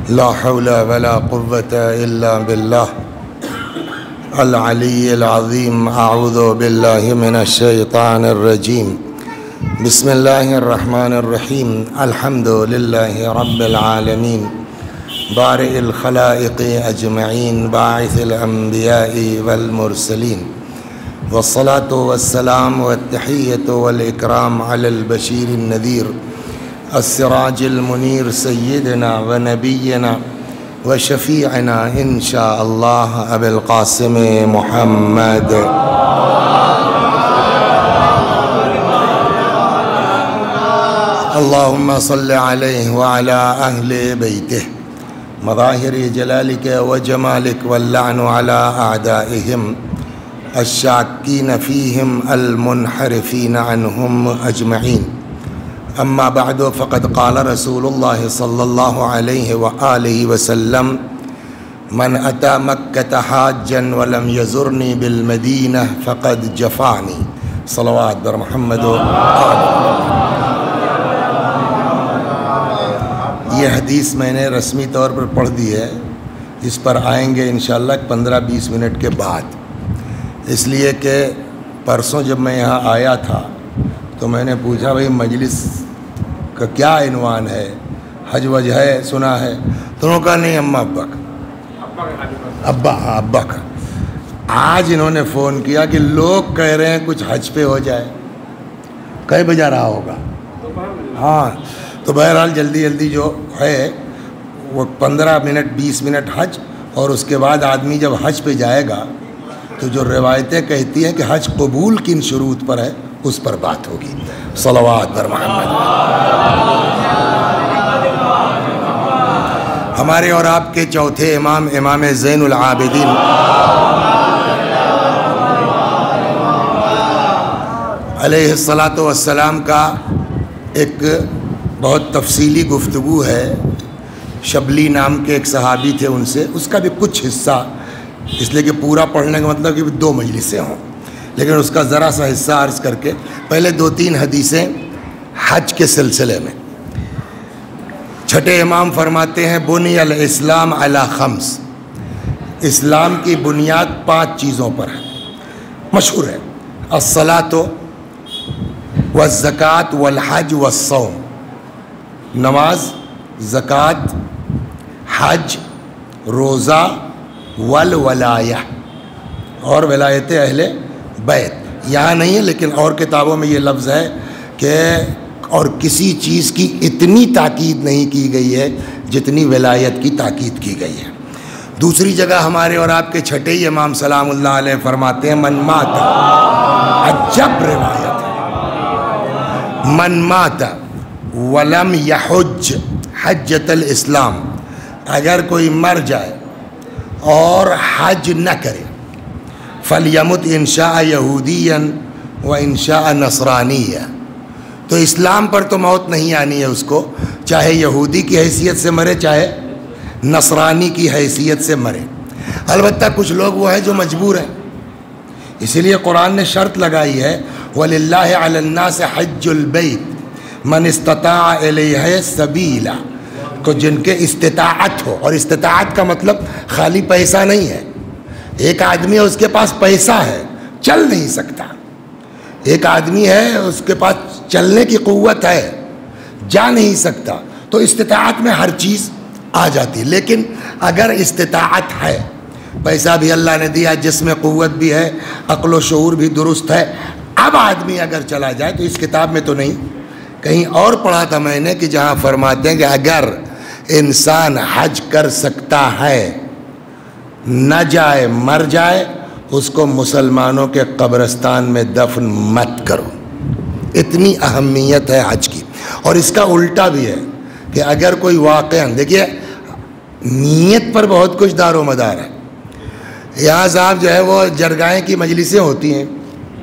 لا حول ولا قوة إلا بالله العلي العظيم. أعوذ بالله من الشيطان الرجيم. بسم الله الرحمن الرحيم. الحمد لله رب العالمين بارئ الخلائق أجمعين باعث الأنبياء والمرسلين، والصلاة والسلام والتحية والإكرام على البشير النذير السراج المنير سيدنا ونبينا وشفيعنا إن شاء الله أبي القاسم محمد. اللهم صل عليه وعلى أهل بيته مظاهر جلالك وجمالك، واللعن على أعدائهم الشاكين فيهم المنحرفين عنهم أجمعين. أما بعد، فقد قال رسول الله صلى الله عليه وآله وسلم: من أتى مكة حاجا ولم يزرني بالمدينة فقد جفعني. صلوات بر محمد. یہ حدیث میں نے رسمی طور پر پڑھ دی ہے، اس پر آئیں گے انشاءاللہ 15-20 منٹ کے بعد، اس لیے کہ پرسوں جب میں یہاں آیا تھا تو میں نے پوچھا بھائی مجلس کا کیا عنوان ہے، حج وج ہے سنا ہے؟ تو انہوں نے کہا نہیں اماں ابا کا. آج انہوں نے فون کیا کہ لوگ کہہ رہے ہیں کچھ حج پہ ہو جائے. کئے بجا رہا ہوگا؟ ہاں، تو بہرحال جلدی جو ہے وہ 15 منٹ 20 منٹ حج، اور اس کے بعد آدمی جب حج پہ جائے گا تو جو روایتیں کہتی ہیں کہ حج قبول کن شروط پر ہے اس پر بات ہوگی. صلوات بر محمد. ہمارے اور آپ کے چوتھے امام، امام زین العابدین علیہ الصلاۃ والسلام کا ایک بہت تفصیلی گفتگو ہے. شبلی نام کے ایک صحابی تھے، ان سے اس کا بھی کچھ حصہ، اس لیے کہ پورا پڑھنے کا مطلب کہ 2 مجلسیں ہوں، لیکن اس کا ذرا سا حصہ عرض کر کے پہلے 2-3 حدیثیں حج کے سلسلے میں. چھٹے امام فرماتے ہیں: بنی الاسلام علی 5. اسلام کی بنیاد 5 چیزوں پر ہے، مشہور ہے: الصلاۃ والزکوٰۃ والحج والصوم. نماز، زکوٰۃ، حج، روزہ، والولایہ، اور ولایت اہل بیت. یہاں نہیں ہے لیکن اور کتابوں میں یہ لفظ ہے کہ اور کسی چیز کی اتنی تاکید نہیں کی گئی ہے جتنی ولایت کی تاکید کی گئی ہے. دوسری جگہ ہمارے اور آپ کے چھٹے ہی امام سلام اللہ علیہ فرماتے ہیں: من مات، عجب روایت ہے، من مات ولم یحج حجۃ الاسلام، اگر کوئی مر جائے اور حج نہ کرے، فلیمت ان شاء یہودیا و ان شاء نصرانیا، تو اسلام پر تو موت نہیں آنی ہے اس کو، چاہے یہودی کی حیثیت سے مرے چاہے نصرانی کی حیثیت سے مرے. البتہ کچھ لوگ وہ ہیں جو مجبور ہیں، اسی لیے قرآن نے شرط لگائی ہے: وَلِلَّهِ عَلَى النَّاسِ حَجُّ الْبَيْتِ مَنِ اسْتَطَاعَ إِلَيْهِ سَبِيلًا، کو جن کے استطاعت ہو. اور استطاعت کا مطلب خالی پیسہ نہیں ہے. ایک آدمی ہے اس کے پاس پیسہ ہے، چل نہیں سکتا. ایک آدمی ہے اس کے پاس چلنے کی قوت ہے، جا نہیں سکتا، تو استطاعت میں ہر چیز آ جاتی. لیکن اگر استطاعت ہے، پیسہ بھی اللہ نے دیا، جسم میں قوت بھی ہے، عقل و شعور بھی درست ہے، اب آدمی اگر چلا جائے تو اس کتاب میں تو نہیں، کہیں اور پڑھا تھا میں نے کہ جہاں فرماتے ہیں کہ اگر انسان حج کر سکتا ہے، نہ جائے مر جائے، اس کو مسلمانوں کے قبرستان میں دفن مت کرو. اتنی اہمیت ہے حج کی. اور اس کا الٹا بھی ہے کہ اگر کوئی واقعہ، دیکھیے نیت پر بہت کچھ دار و مدار ہے. یہاں صاحب جو ہے وہ جرگائیں کی مجلسیں ہوتی ہیں،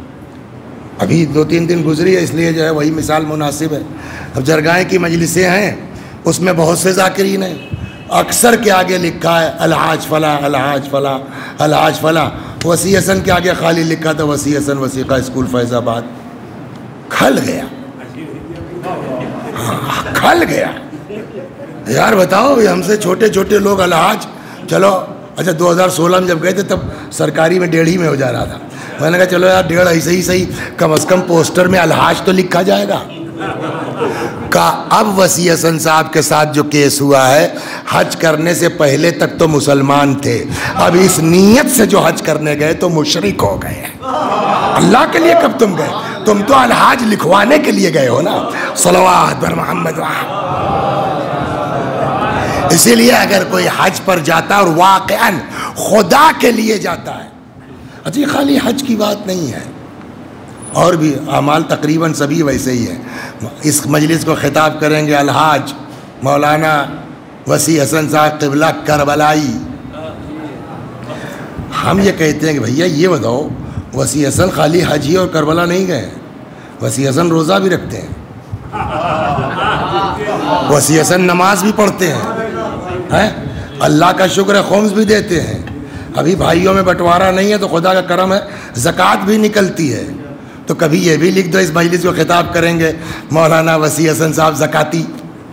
ابھی 2-3 دن گزری ہے اس لیے جو ہے وہی مثال مناسب ہے. اب جرگائیں کی مجلسیں ہیں، اس میں بہت سے ذاکرین ہیں، اکثر کے آگے لکھا ہے الحاج فلاں الحاج فلاں الحاج فلاں. وسیع حسن کے آگے خالی لکھا تھا وسیع حسن وثیقہ اسکول فیض آباد. کھل گیا، کھل گیا. یار بتاؤ ہم سے چھوٹے چھوٹے لوگ الحاج چلو اچھا 2016 میں جب گئے تھے تب سرکاری میں 1.5 میں ہو جا رہا تھا. میں نے کہا چلو یار 1.5 ایسے ہی صحیح, کم از کم پوسٹر میں الحاج تو لکھا جائے گا. اب وسیع حسن صاحب کے ساتھ جو کیس ہوا ہے, حج کرنے سے پہلے تک تو مسلمان تھے, اب اس نیت سے جو حج کرنے گئے تو مشرک ہو گئے. اللہ کے لیے کب تم گئے؟ تم تو الحاج لکھوانے کے لیے گئے ہو نا. صلوات بر محمد. اسی لیے اگر کوئی حج پر جاتا ہے اور واقعاً خدا کے لیے جاتا ہے, اچھی خالی حج کی بات نہیں ہے, اور بھی اعمال تقریباً سبھی ویسے ہی ہیں. اس مجلس کو خطاب کریں گے الحاج مولانا وسیع حسن صاحب قبلہ کربلائی. ہم یہ کہتے ہیں کہ بھیا یہ بتاؤ وسیع حسن خالی حج ہی اور کربلا نہیں گئے, وسیع حسن روزہ بھی رکھتے ہیں, وسیع حسن نماز بھی پڑھتے ہیں, اللہ کا شکر ہے خمس بھی دیتے ہیں. ابھی بھائیوں میں بٹوارا نہیں ہے تو خدا کا کرم ہے زکوٰۃ بھی نکلتی ہے. تو کبھی یہ بھی لکھ دو اس مجلس کو خطاب کریں گے مولانا وسیع حسن صاحب زکاتی.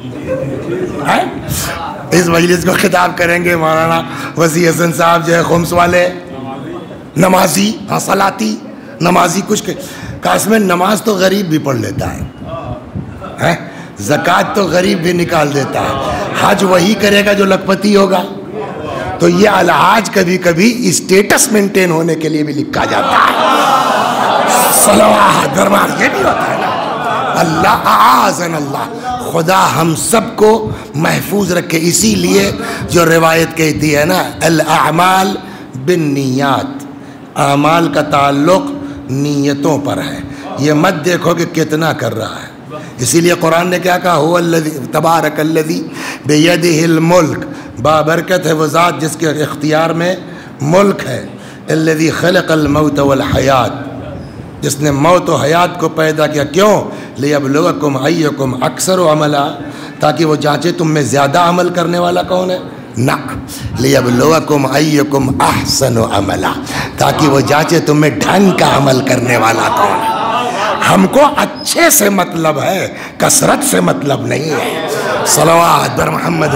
اس مجلس کو خطاب کریں گے مولانا وسیع حسن صاحب جو ہے خمس والے, نمازی, ہاں صلاتی نمازی. کچھ کاش میں نماز تو غریب بھی پڑھ لیتا ہے, زکوٰۃ تو غریب بھی نکال دیتا ہے, حج وہی کرے گا جو لکھپتی ہوگا. تو یہ الحاج کبھی کبھی اسٹیٹس مینٹین ہونے کے لیے بھی لکھا جاتا ہے. صلوات درمان یہ بھی ہوتا ہے نا. اللہ اعاذنا اللہ, خدا ہم سب کو محفوظ رکھے. اسی لیے جو روایت کہتی ہے نا الاعمال بالنیات, اعمال کا تعلق نیتوں پر ہے. یہ مت دیکھو کہ کتنا کر رہا ہے. اسی لیے قرآن نے کیا کہا, هو الذی تبارک الذی بیدہ الملک, بابرکت ہے وہ ذات جس کے اختیار میں ملک ہے. الذی خلق الموت والحیات, جس نے موت و حیات کو پیدا کیا. کیوں؟ لیبلوکم ایکم اکثر عملا, تاکہ وہ جانچے تم میں زیادہ عمل کرنے والا کون ہے. نہ, لیبلوکم ایکم احسن عملا, تاکہ وہ جانچے تم میں ڈھنگ کا عمل کرنے والا کون ہے. ہم کو اچھے سے مطلب ہے, کثرت سے مطلب نہیں ہے. صلوات بر محمد.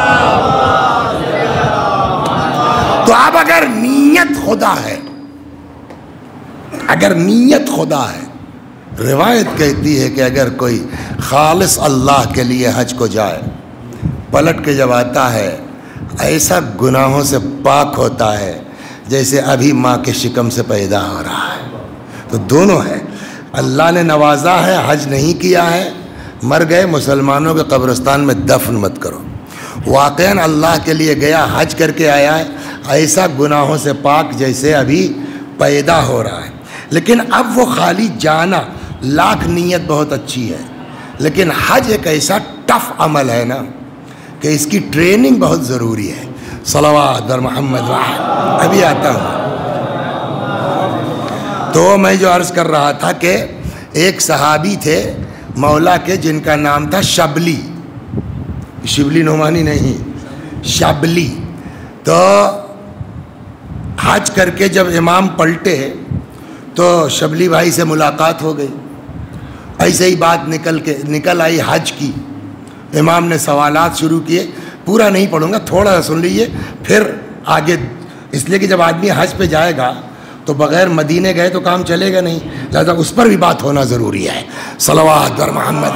تو اب اگر نیت خدا ہے, اگر نیت خدا ہے, روایت کہتی ہے کہ اگر کوئی خالص اللہ کے لیے حج کو جائے, پلٹ کے جب آتا ہے ایسا گناہوں سے پاک ہوتا ہے جیسے ابھی ماں کے شکم سے پیدا ہو رہا ہے. تو دونوں ہے. اللہ نے نوازا ہے, حج نہیں کیا ہے, مر گئے, مسلمانوں کے قبرستان میں دفن مت کرو. واقعاً اللہ کے لیے گیا, حج کر کے آیا ہے, ایسا گناہوں سے پاک جیسے ابھی پیدا ہو رہا ہے. لیکن اب وہ خالی جانا, لاکھ نیت بہت اچھی ہے, لیکن حج ایک ایسا ٹف عمل ہے نا کہ اس کی ٹریننگ بہت ضروری ہے. صلوات بر محمد. ابھی آتا ہوں. تو میں جو عرض کر رہا تھا کہ ایک صحابی تھے مولا کے جن کا نام تھا شبلی, شبلی نعمانی نہیں, شبلی. تو حج کر کے جب امام پلٹے تو شبلی بھائی سے ملاقات ہو گئی. ایسے ہی بات نکل آئی حج کی. امام نے سوالات شروع کیے, پورا نہیں پڑھوں گا, تھوڑا سا سن لیجئے پھر آگے. اس لیے کہ جب آدمی حج پہ جائے گا تو بغیر مدینے گئے تو کام چلے گا نہیں, لہذا اس پر بھی بات ہونا ضروری ہے. صلوات بر محمد.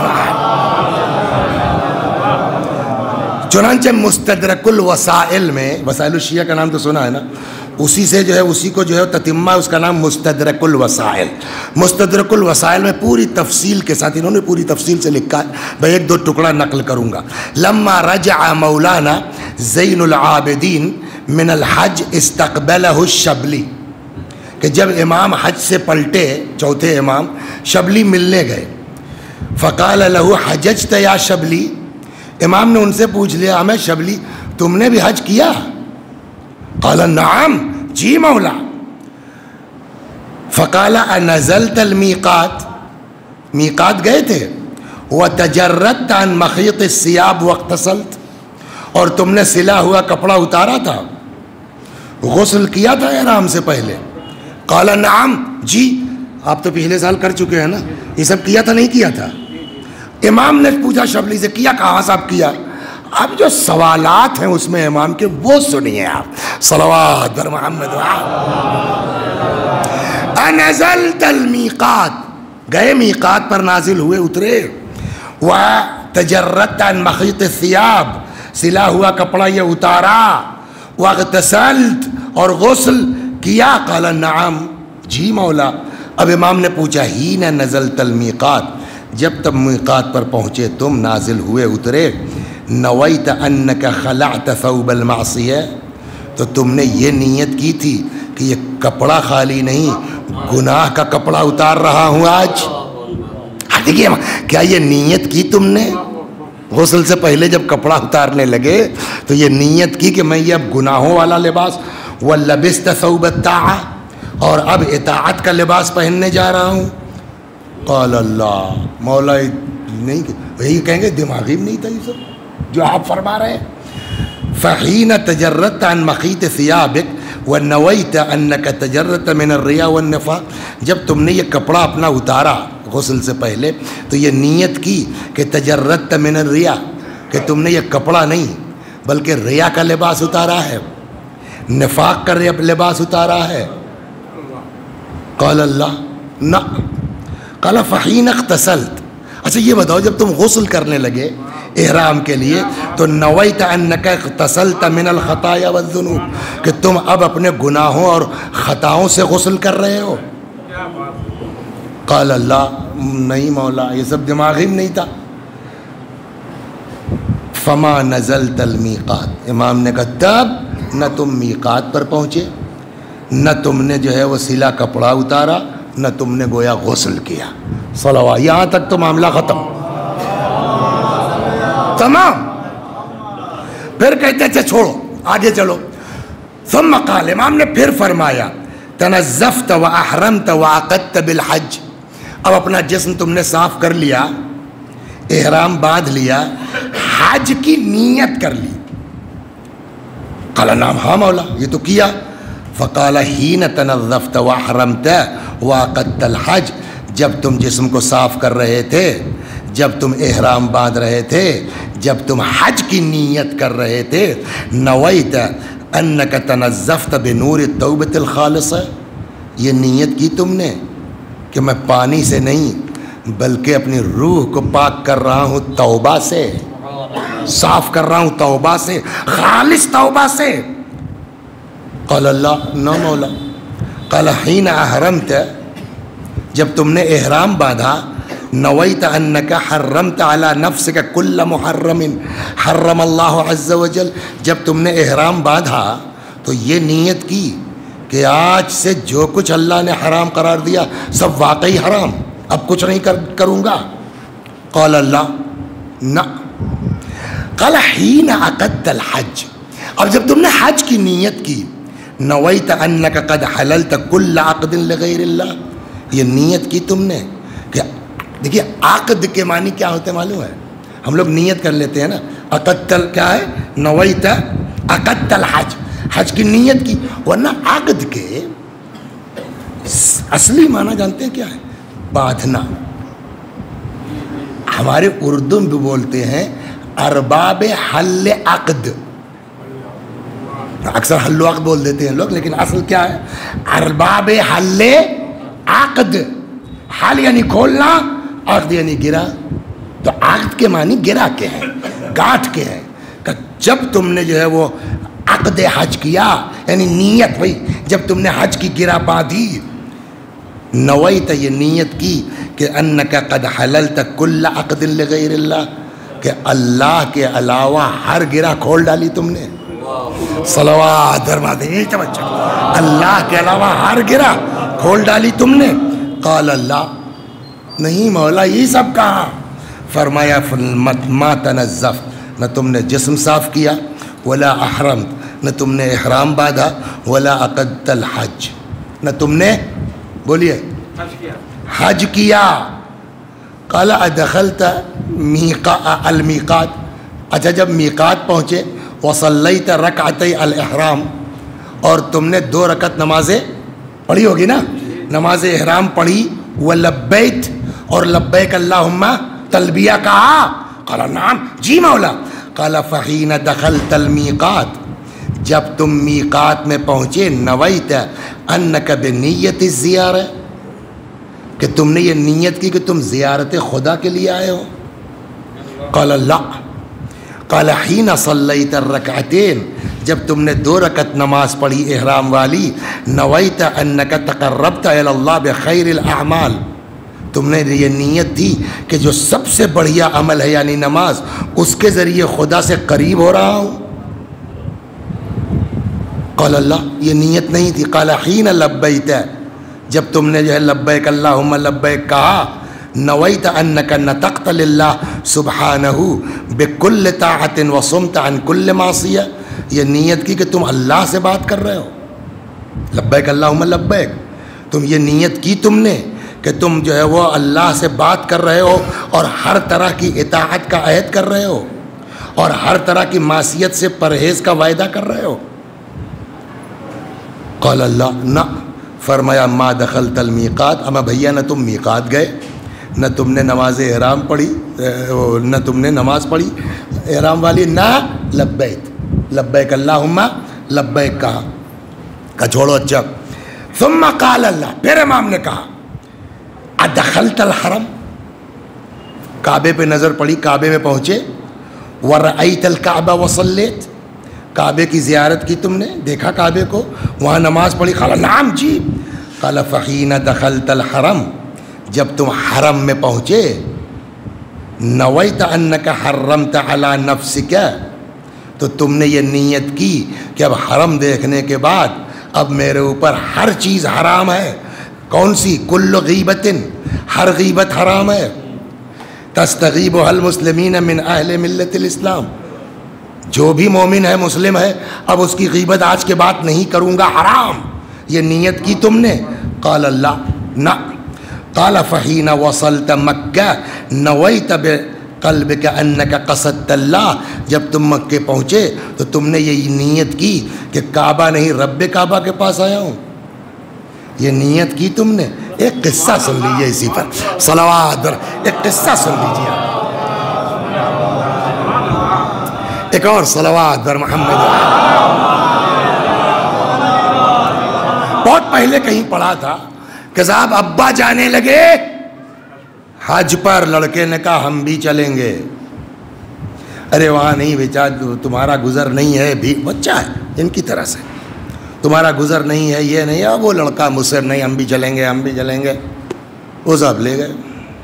چنانچہ مستدرک الوسائل میں, وسائل الشیعہ کا نام تو سنا ہے نا, اسی سے جو ہے اسی کو جو ہے تتمہ, اس کا نام مستدرک الوسائل. مستدرک الوسائل میں پوری تفصیل کے ساتھ انہوں نے پوری تفصیل سے لکھا ہے. میں ایک دو ٹکڑا نقل کروں گا. لما رجع مولانا زین العابدین من الحج استقبلہ الشبلی, کہ جب امام حج سے پلٹے, چوتھے امام, شبلی ملنے گئے. فقال له حججت یا شبلی, امام نے ان سے پوچھ لیا ہمیں شبلی تم نے بھی حج کیا؟ قال نعم, جی مولا. فقال انزلت المیقات, میقات گئے تھے. وتجردت عن مخیط الثياب واغتسلت, اور تم نے سلا ہوا کپڑا اتارا تھا, غسل کیا تھا احرام سے پہلے؟ قال نعم, جی. آپ تو پچھلے سال کر چکے ہیں نا, یہ سب کیا تھا نہیں کیا تھا؟ امام نے پوچھا شبلی سے, کیا؟ کہاں صاحب کیا؟ اب جو سوالات ہیں اس میں امام کے وہ سنیے آپ. صلوات بر محمد. انزلت المیقات، گئے میقات پر، نازل ہوئے، اترے. وتجردت عن مخیط الثياب، سلا ہوا کپڑا یہ اتارا. واغتسلت، اور غسل کیا. قال نعم، جی مولا. اب امام نے پوچھا حین نزلت المیقات، جب تب میقات پر پہنچے تم، نازل ہوئے، اترے. نویت انک خلعت ثوب المعصیہ، تو تم نے یہ نیت کی تھی کہ یہ کپڑا خالی نہیں، گناہ کا کپڑا اتار رہا ہوں آج. دیکھیے کیا یہ نیت کی تم نے؟ غسل سے پہلے جب کپڑا اتارنے لگے تو یہ نیت کی کہ میں یہ اب گناہوں والا لباس، وَلَبِسْتَ ثَوْبَ الطَّاعَةِ، اور اب اطاعت کا لباس پہننے جا رہا ہوں. قال اللہ، مولا نہیں، یہی کہیں گے دماغی بھی نہیں تھا یہ سب جو آپ فرما رہے ہیں. فحین تجردت عن مخیط ثیابک ونویت انک تجردت من الریا والنفاق، جب تم نے یہ کپڑا اپنا اتارا غسل سے پہلے تو یہ نیت کی کہ تجردت من الریا، کہ تم نے یہ کپڑا نہیں بلکہ ریا کا لباس اتارا ہے، نفاق کا لباس اتارا ہے. قال اللہ نہ. قال فحین اغتسلت، اچھا یہ بتاؤ جب تم غسل کرنے لگے احرام کے لیے تو نویت انک اغتسلت من الخطایا والذنوب، کہ تم اب اپنے گناہوں اور خطاؤں سے غسل کر رہے ہو؟ قال اللہ نہیں مولا، یہ سب دماغی میں نہیں تھا. فما نزلت المیقات، امام نے کہا تب نہ تم میقات پر پہنچے، نہ تم نے جو ہے وہ سلا کپڑا اتارا، نہ تم نے گویا غسل کیا. صلوات، یہاں تک تو معاملہ ختم تمام. پھر کہتے اچھا چھوڑو آگے چلو. ثم قال، امام نے پھر فرمایا تنزفت واحرمت وعقدت بالحج، اب اپنا جسم تم نے صاف کر لیا، احرام باندھ لیا، حج کی نیت کر لی. قال نعم، ہاں مولا یہ تو کیا. فقال حین تنظفت واحرمت وعقدت الحج، جب تم جسم کو صاف کر رہے تھے، جب تم احرام باندھ رہے تھے، جب تم حج کی نیت کر رہے تھے، نویت انک تنظفت بنور التوبۃ الخالصہ، یہ نیت کی تم نے کہ میں پانی سے نہیں بلکہ اپنی روح کو پاک کر رہا ہوں توبہ سے، صاف کر رہا ہوں توبہ سے، خالص توبہ سے. قال اللہ نو مولا. قال حین احرمت، جب تم نے احرام باندھا، نویت انک حرمت علی نفسک کل محرم حرم اللہ عز وجل، جب تم نے احرام باندھا تو یہ نیت کی کہ آج سے جو کچھ اللہ نے حرام قرار دیا سب واقعی حرام، اب کچھ نہیں کروں گا. قال اللہ نہ. قال حین عقدت الحج، اب جب تم نے حج کی نیت کی، نویت انک قد حللت کل عقد لغیر اللہ، یہ نیت کی تم نے کہ دیکھیے عقد کے معنی کیا ہوتے معلوم ہے؟ ہم لوگ نیت کر لیتے ہیں نا، عقدت کیا ہے؟ نویت عقدت الحج، حج کی نیت کی. ورنہ عقد کے اصلی معنی جانتے ہیں کیا ہے؟ باندھنا. ہمارے اردو میں بھی بولتے ہیں ارباب حل عقد، اکثر حل عقد بول دیتے ہیں لوگ، لیکن اصل کیا ہے؟ ارباب حل عقد. حل یعنی کھولنا، عقد یعنی گرا. تو عقد کے معنی گرا کے ہیں، گاٹھ کے ہیں. کہ جب تم نے جو ہے وہ عقد حج کیا، یعنی نیت ہوئی، جب تم نے حج کی گرا باندھی، نویت یہ نیت کی کہ انک قد حللت کل عقد لغیر اللہ، کہ اللہ کے علاوہ ہر گرا کھول ڈالی تم نے. صلوات درما دیں توجہ، اللہ کے علاوہ ہر گرا کھول ڈالی تم نے. قال اللہ نہیں مولا یہ سب کہا. فرمایا ما تنزفت، نہ تم نے جسم صاف کیا، ولا احرمت، نہ تم نے احرام باندھا، ولا عقدت الحج، نہ تم نے بولیے حج کیا. قال ادخلت المیقات، اچھا جب میقات پہنچے، وصلیت رکعتی الاحرام، اور تم نے 2 رکعت نمازیں پڑھی ہوگی نا، نماز احرام پڑھی، ولبیت، اور لبیک اللہم تلبیہ کہا. قال نعم، جی مولا. قال فحین دخلت المیقات، جب تم میقات میں پہنچے، نویت انک بنیت الزیارہ، کہ تم نے یہ نیت کی کہ تم زیارت خدا کے لیے آئے ہو؟ قال لا، قال حین صلیت الرکعتین، جب تم نے 2 رکعت نماز پڑھی احرام والی، نویت انک تقربت الی اللہ بخیر الاعمال، تم نے یہ نیت تھی کہ جو سب سے بڑھیا عمل ہے یعنی نماز، اس کے ذریعے خدا سے قریب ہو رہا ہوں؟ قال اللہ، یہ نیت نہیں تھی۔ قال حین لبیت، جب تم نے جو ہے لبیک اللہم لبیک کہا، نویت انک نطقت للہ سبحانہ بکل طاعت وصمت عن کل معصیہ، یہ نیت کی کہ تم اللہ سے بات کر رہے ہو، لبیک اللہم لبیک، تم یہ نیت کی تم نے کہ تم جو ہے وہ اللہ سے بات کر رہے ہو اور ہر طرح کی اطاعت کا عہد کر رہے ہو اور ہر طرح کی معصیت سے پرہیز کا وعدہ کر رہے ہو؟ قال اللہ نہ، فرمایا ما دخلت المیقات، اما بھیا نہ تم میقات گئے، نہ تم نے نماز احرام پڑھی، نہ تم نے نماز پڑھی احرام والی، نہ لبیک لبیک اللہم لبیک کہا۔ چھوڑو اچھا، ثم قال اللہ، پھر امام نے کہا ادخلت الحرم، کعبے پہ نظر پڑی، کعبے میں پہنچے، ورأیت الکعبہ وصلیت، کعبے کی زیارت کی تم نے، دیکھا کعبے کو، وہاں نماز پڑھی؟ قال نعم جی۔ قال فحین دخلت الحرم، جب تم حرم میں پہنچے، نویت انک حرمت علی نفسک، تو تم نے یہ نیت کی کہ اب حرم دیکھنے کے بعد اب میرے اوپر ہر چیز حرام ہے۔ کون سی؟ کل غیبت، ہر غیبت حرام ہے، تستغیبها المسلمین من اہل ملت الاسلام، جو بھی مومن ہے مسلم ہے اب اس کی غیبت آج کے بعد نہیں کروں گا، حرام، یہ نیت کی تم نے؟ قال اللہ نہ۔ قال فحین وصلت مکہ نویت بقلبک انک قصدت اللہ، جب تم مکے پہنچے تو تم نے یہ نیت کی کہ کعبہ نہیں رب کعبہ کے پاس آیا ہوں، یہ نیت کی تم نے؟ ایک قصہ سن لیجئے اسی پر، صلوات، ایک قصہ سن لیجئے، ایک اور صلوات بر محمد۔ بہت پہلے کہیں پڑھا تھا کہ صاحب ابا جانے لگے حج پر، لڑکے نے کہا ہم بھی چلیں گے، ارے وہاں نہیں بیچا، تمہارا گزر نہیں ہے، بھی بچہ ہے ان کی طرح سے، تمہارا گزر نہیں ہے، یہ نہیں ہے، وہ لڑکا مصر نہیں، ہم بھی چلیں گے، ہم بھی چلیں گے، وہ صاحب لے گئے۔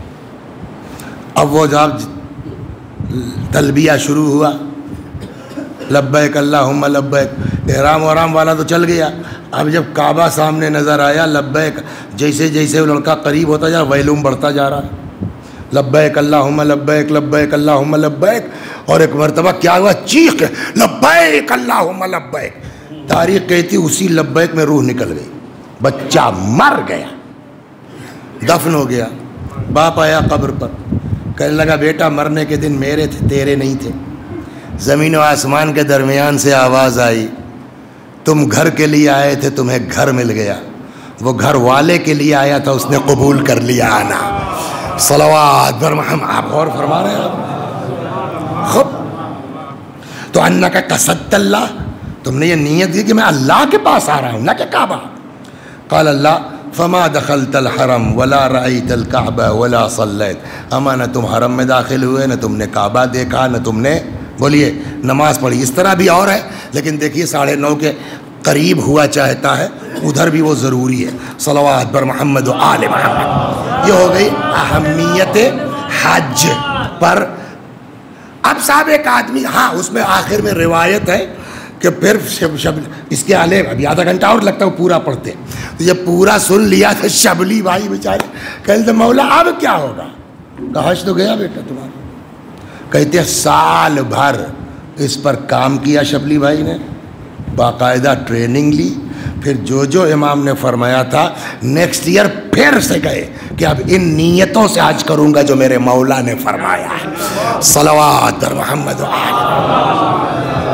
اب وہ جب تلبیہ شروع ہوا، لبیک اللہم لبیک، احرام ورام والا تو چل گیا، اب جب کعبہ سامنے نظر آیا، لبیک، جیسے جیسے وہ لڑکا قریب ہوتا جا رہا ویلوم بڑھتا جا رہا، لبیک اللہم لبیک لبیک اللہم لبیک، اور ایک مرتبہ کیا ہوا، چیخ لبیک اللہم لبیک، تاریخ کہتی اسی لبیک میں روح نکل گئی، بچہ مر گیا، دفن ہو گیا۔ باپ آیا قبر پر، کہنے لگا بیٹا مرنے کے دن میرے تھے، تیرے نہیں تھے، زمین و آسمان کے درمیان سے آواز آئی، تم گھر کے لیے آئے تھے، تمہیں گھر مل گیا، وہ گھر والے کے لیے آیا تھا، اس نے قبول کر لیا آنا۔ صلوات بر محمد، آپ غور فرما رہے ہیں؟ خب تو انک قصدت اللہ، تم نے یہ نیت کی کہ میں اللہ کے پاس آ رہا ہوں، نہ کہ کعبہ۔ قال اللہ فما دخلت الحرم ولا رأیت الکعبہ ولا صلیت، اما نہ تم حرم میں داخل ہوئے، نہ تم نے کعبہ دیکھا، نہ تم نے بولیے نماز پڑھی۔ اس طرح بھی اور ہے، لیکن دیکھیے 9:30 کے قریب ہوا چاہتا ہے، ادھر بھی وہ ضروری ہے۔ صلوات بر محمد و آل محمد۔ یہ ہو گئی اہمیت حج پر۔ اب صاحب ایک آدمی، ہاں اس میں آخر میں روایت ہے کہ پھر اس کے آلے ابھی آدھا گھنٹہ اور لگتا ہے وہ پورا پڑھتے، تو یہ پورا سن لیا تھا شبلی بھائی بیچارے، کہتے مولا اب کیا ہوگا؟ کہا حج تو گیا بیٹا تمہارا، کہتے ہیں سال بھر اس پر کام کیا شبلی بھائی نے، باقاعدہ ٹریننگ لی، پھر جو امام نے فرمایا تھا نیکسٹ ایئر پھر سے گئے کہ اب ان نیتوں سے حج کروں گا جو میرے مولا نے فرمایا ہے۔ صلوات در محمد و آل۔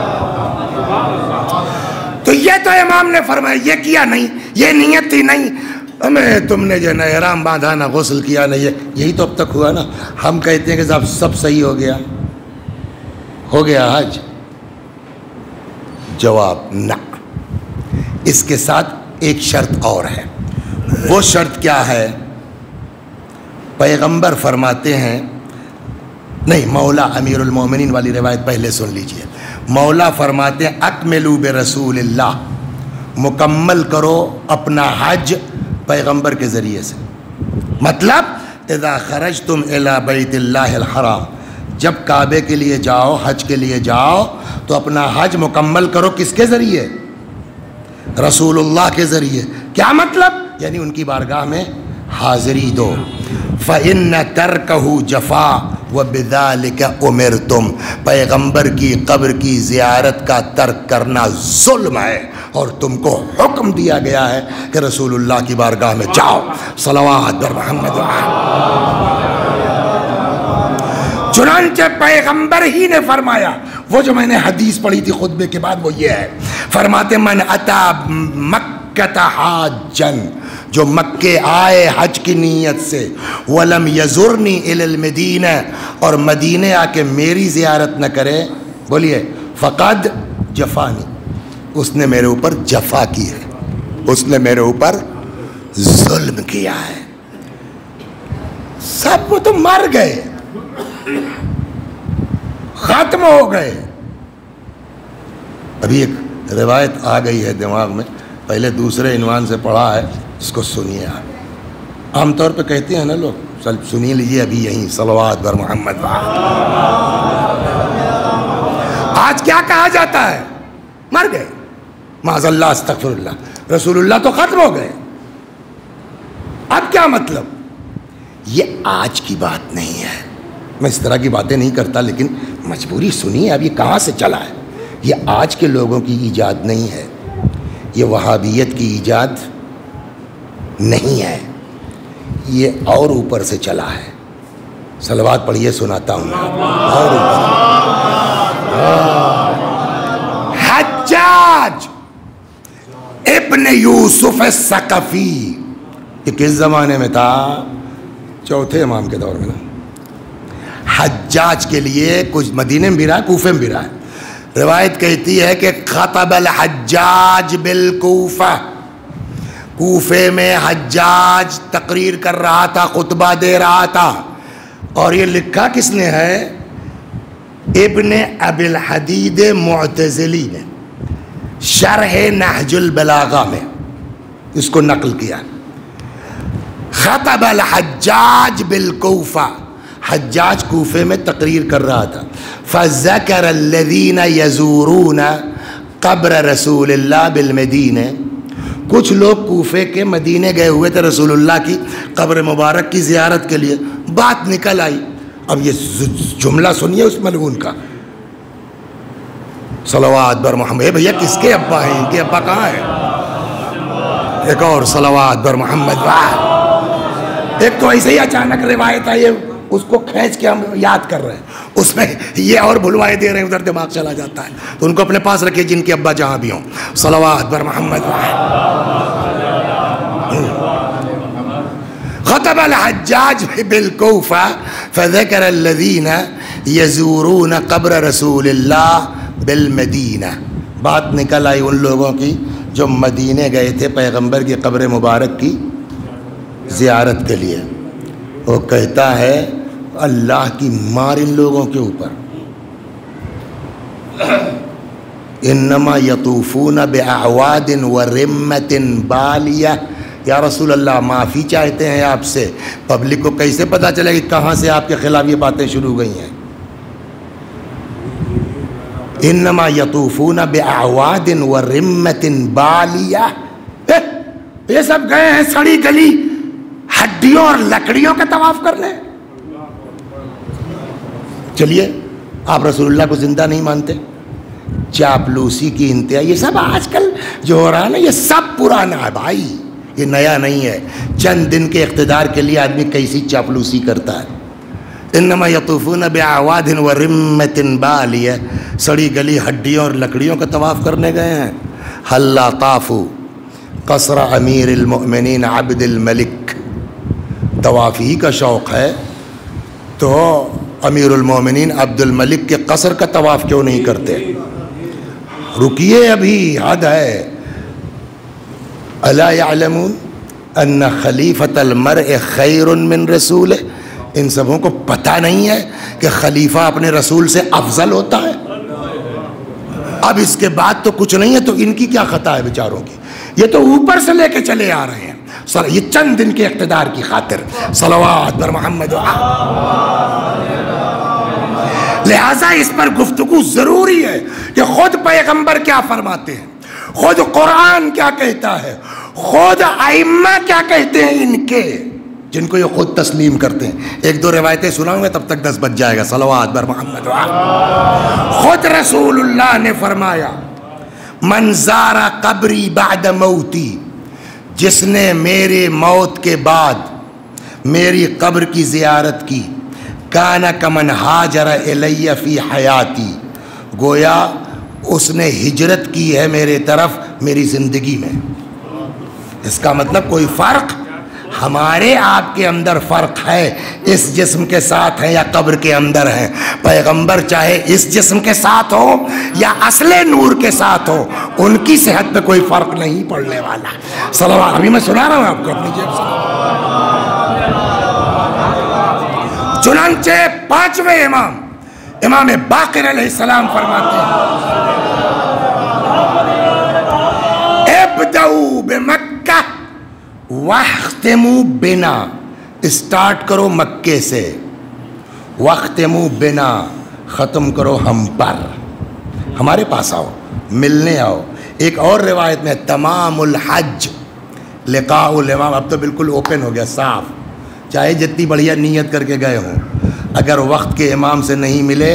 تو یہ تو امام نے فرمایا، یہ کیا نہیں، یہ نیت تھی نہیں، ہمیں تم نے جو نہ احرام باندھا نہ غسل کیا نہ، یہی تو اب تک ہوا نا۔ ہم کہتے ہیں کہ صاحب سب صحیح ہو گیا، ہو گیا حج؟ جواب نہ. اس کے ساتھ ایک شرط اور ہے. وہ شرط کیا ہے؟ پیغمبر فرماتے ہیں، نہیں، مولا امیر المومنین والی روایت پہلے سن لیجئے. مولا فرماتے ہیں اکملوا برسول اللہ، مکمل کرو اپنا حج پیغمبر کے ذریعے سے. مطلب اذا خرجتم الی بیت اللہ الحرام، جب کعبے کے لیے جاؤ، حج کے لیے جاؤ، تو اپنا حج مکمل کرو. کس کے ذریعے؟ رسول اللہ کے ذریعے. کیا مطلب؟ یعنی ان کی بارگاہ میں حاضری دو. فَإِنَّ تَرْكَهُ جَفَا وَبِذَلِكَ أُمِرْتُمْ، پیغمبر کی قبر کی زیارت کا ترک کرنا ظلم ہے، اور تم کو حکم دیا گیا ہے کہ رسول اللہ کی بارگاہ میں جاؤ. صلوات بر محمد. چنانچہ پیغمبر ہی نے فرمایا، وہ جو میں نے حدیث پڑھی تھی خطبے کے بعد، وہ یہ ہے، فرماتے من اتا مکۃ حاجا، جو مکے آئے حج کی نیت سے، ولم یزرنی الی المدینہ، اور مدینے آ کے میری زیارت نہ کرے، بولیے فقد جفانی، اس نے میرے اوپر جفا کی ہے، اس نے میرے اوپر ظلم کیا ہے. سب وہ تو مر گئے، ختم ہو گئے. ابھی ایک روایت آ گئی ہے دماغ میں، پہلے دوسرے عنوان سے پڑھا ہے، اس کو سنیے آپ. عام طور پہ کہتے ہیں نا لوگ، چل سنیے لیجیے ابھی یہیں. صلوات بر محمد. آج کیا کہا جاتا ہے؟ مر گئے، معاذ اللہ، استغفر اللہ. رسول اللہ تو ختم ہو گئے. اب کیا مطلب؟ یہ آج کی بات نہیں ہے، میں اس طرح کی باتیں نہیں کرتا، لیکن مجبوری سنیے. اب یہ کہاں سے چلا ہے؟ یہ آج کے لوگوں کی ایجاد نہیں ہے، یہ وہابیت کی ایجاد نہیں ہے، یہ اور اوپر سے چلا ہے. صلوات پڑھیے، سناتا ہوں میں. اور حجاج ابن یوسف الثقفی، یہ کس زمانے میں تھا؟ چوتھے امام کے دور میں نا. حجاج کے لیے کچھ مدینے میں بھی رہا، کوفے میں بھی رہا. روایت کہتی ہے کہ خطب الحجاج بالکوفہ، کوفے میں حجاج تقریر کر رہا تھا، خطبہ دے رہا تھا. اور یہ لکھا کس نے ہے؟ ابن ابی الحدید معتزلی نے شرح نہج البلاغہ میں اس کو نقل کیا. خطب الحجاج بالکوفہ، حجاج کوفے میں تقریر کر رہا تھا. فذکر الذین یزورون قبر رسول اللہ بالمدینہ، کچھ لوگ کوفے کے مدینے گئے ہوئے تھے رسول اللہ کی قبر مبارک کی زیارت کے لیے. بات نکل آئی. اب یہ جملہ سنیے اس ملعون کا. صلوات بر محمد. اے بھیا کس کے ابا ہیں؟ ان کے ابا کہاں ہیں؟ ایک اور صلوات بر محمد. ایک تو ایسے ہی اچانک روایت آئی ہے، اس کو کھینچ کے ہم یاد کر رہے ہیں، اس میں یہ اور بھلوائے دے رہے ہیں، ادھر دماغ چلا جاتا ہے. تو ان کو اپنے پاس رکھیے جن کے ابا جہاں بھی ہوں. صلوات بر محمد. خطب الحجاج بالکوفہ فذکر الذین یزورون قبر رسول اللہ بالمدینہ. بات نکل آئی ان لوگوں کی جو مدینے گئے تھے پیغمبر کی قبر مبارک کی زیارت کے لیے. وہ کہتا ہے اللہ کی مار ان لوگوں کے اوپر. انما یطوفون باعواد ورمۃ بالیہ. یا رسول اللہ معافی چاہتے ہیں آپ سے، پبلک کو کیسے پتہ چلے کہ کہاں سے آپ کے خلاف یہ باتیں شروع گئی ہیں؟ انما یطوفون باعواد ورمۃ بالیہ. یہ سب گئے ہیں سڑی گلی ہڈیوں اور لکڑیوں کا طواف کرنے. چلیے آپ رسول اللہ کو زندہ نہیں مانتے، چاپلوسی کی انتہا. یہ سب آج کل جو ہو رہا ہے نا، یہ سب پرانا ہے بھائی، یہ نیا نہیں ہے. چند دن کے اقتدار کے لیے آدمی کیسی چاپلوسی کرتا ہے. انما یطوفون باعواد ورمۃ بالیہ، سڑی گلی ہڈیوں اور لکڑیوں کا طواف کرنے گئے ہیں. حل طافوا قصر امیر المؤمنین عبد الملک. طواف ہی کا شوق ہے تو امیر المومنین عبد الملک کے قصر کا طواف کیوں نہیں کرتے؟ رکیے ابھی، حد ہے۔ الا یعلمون ان خلیفۃ المرء خیر من رسولہ، ان سبوں کو پتہ نہیں ہے کہ خلیفہ اپنے رسول سے افضل ہوتا ہے؟ اب اس کے بعد تو کچھ نہیں ہے، تو ان کی کیا خطا ہے بیچاروں کی؟ یہ تو اوپر سے لے کے چلے آ رہے ہیں، یہ چند دن کے اقتدار کی خاطر۔ صلوات بر محمد۔ لہٰذا اس پر گفتگو ضروری ہے کہ خود پیغمبر کیا فرماتے ہیں، خود قرآن کیا کہتا ہے، خود ائمہ کیا کہتے ہیں ان کے، جن کو یہ خود تسلیم کرتے ہیں۔ ایک دو روایتیں سناؤں گا تب تک 10 بج جائے گا۔ صلوات بر محمد۔ خود رسول اللہ نے فرمایا من زار قبری بعد موتی، جس نے میرے موت کے بعد میری قبر کی زیارت کی، کان کمن ہاجر الی فی حیاتی، گویا اس نے ہجرت کی ہے میرے طرف میری زندگی میں۔ اس کا مطلب کوئی فرق ہمارے آپ کے اندر فرق ہے، اس جسم کے ساتھ ہے یا قبر کے اندر ہے۔ پیغمبر چاہے اس جسم کے ساتھ ہو یا اصل نور کے ساتھ ہو، ان کی صحت پہ کوئی فرق نہیں پڑنے والا۔ صلوات۔ ابھی میں سنا رہا ہوں آپ کو اپنی جیب سے۔ چنانچہ 5ویں امام باقر علیہ السلام فرماتے ہیں ابدؤ بمکہ واختموا بنا، اسٹارٹ کرو مکے سے، واختموا بنا، ختم کرو ہم پر، ہمارے پاس آؤ، ملنے آؤ۔ ایک اور روایت میں تمام الحج لقاء الامام، اب تو بالکل اوپن ہو گیا، صاف، چاہے جتنی بڑھیا نیت کر کے گئے ہوں، اگر وقت کے امام سے نہیں ملے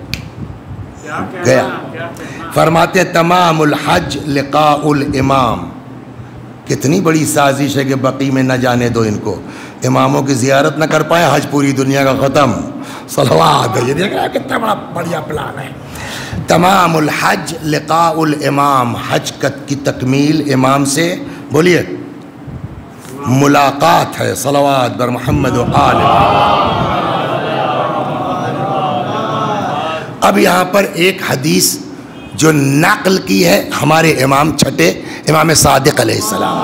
گیا۔ فرماتے تمام الحج لقاء الامام، کتنی بڑی سازش ہے کہ بقی میں نہ جانے دو ان کو، اماموں کی زیارت نہ کر پائے، حج پوری دنیا کا ختم۔ صلوات۔ یہ دیکھ رہا کتنا بڑا بڑھیا پلان ہے۔ تمام الحج لقاء الامام، حج کی تکمیل امام سے بولیے ملاقات ہے۔ صلوات بر محمد و آل۔ اب یہاں پر ایک حدیث جو نقل کی ہے ہمارے امام چھٹے امام صادق علیہ السلام،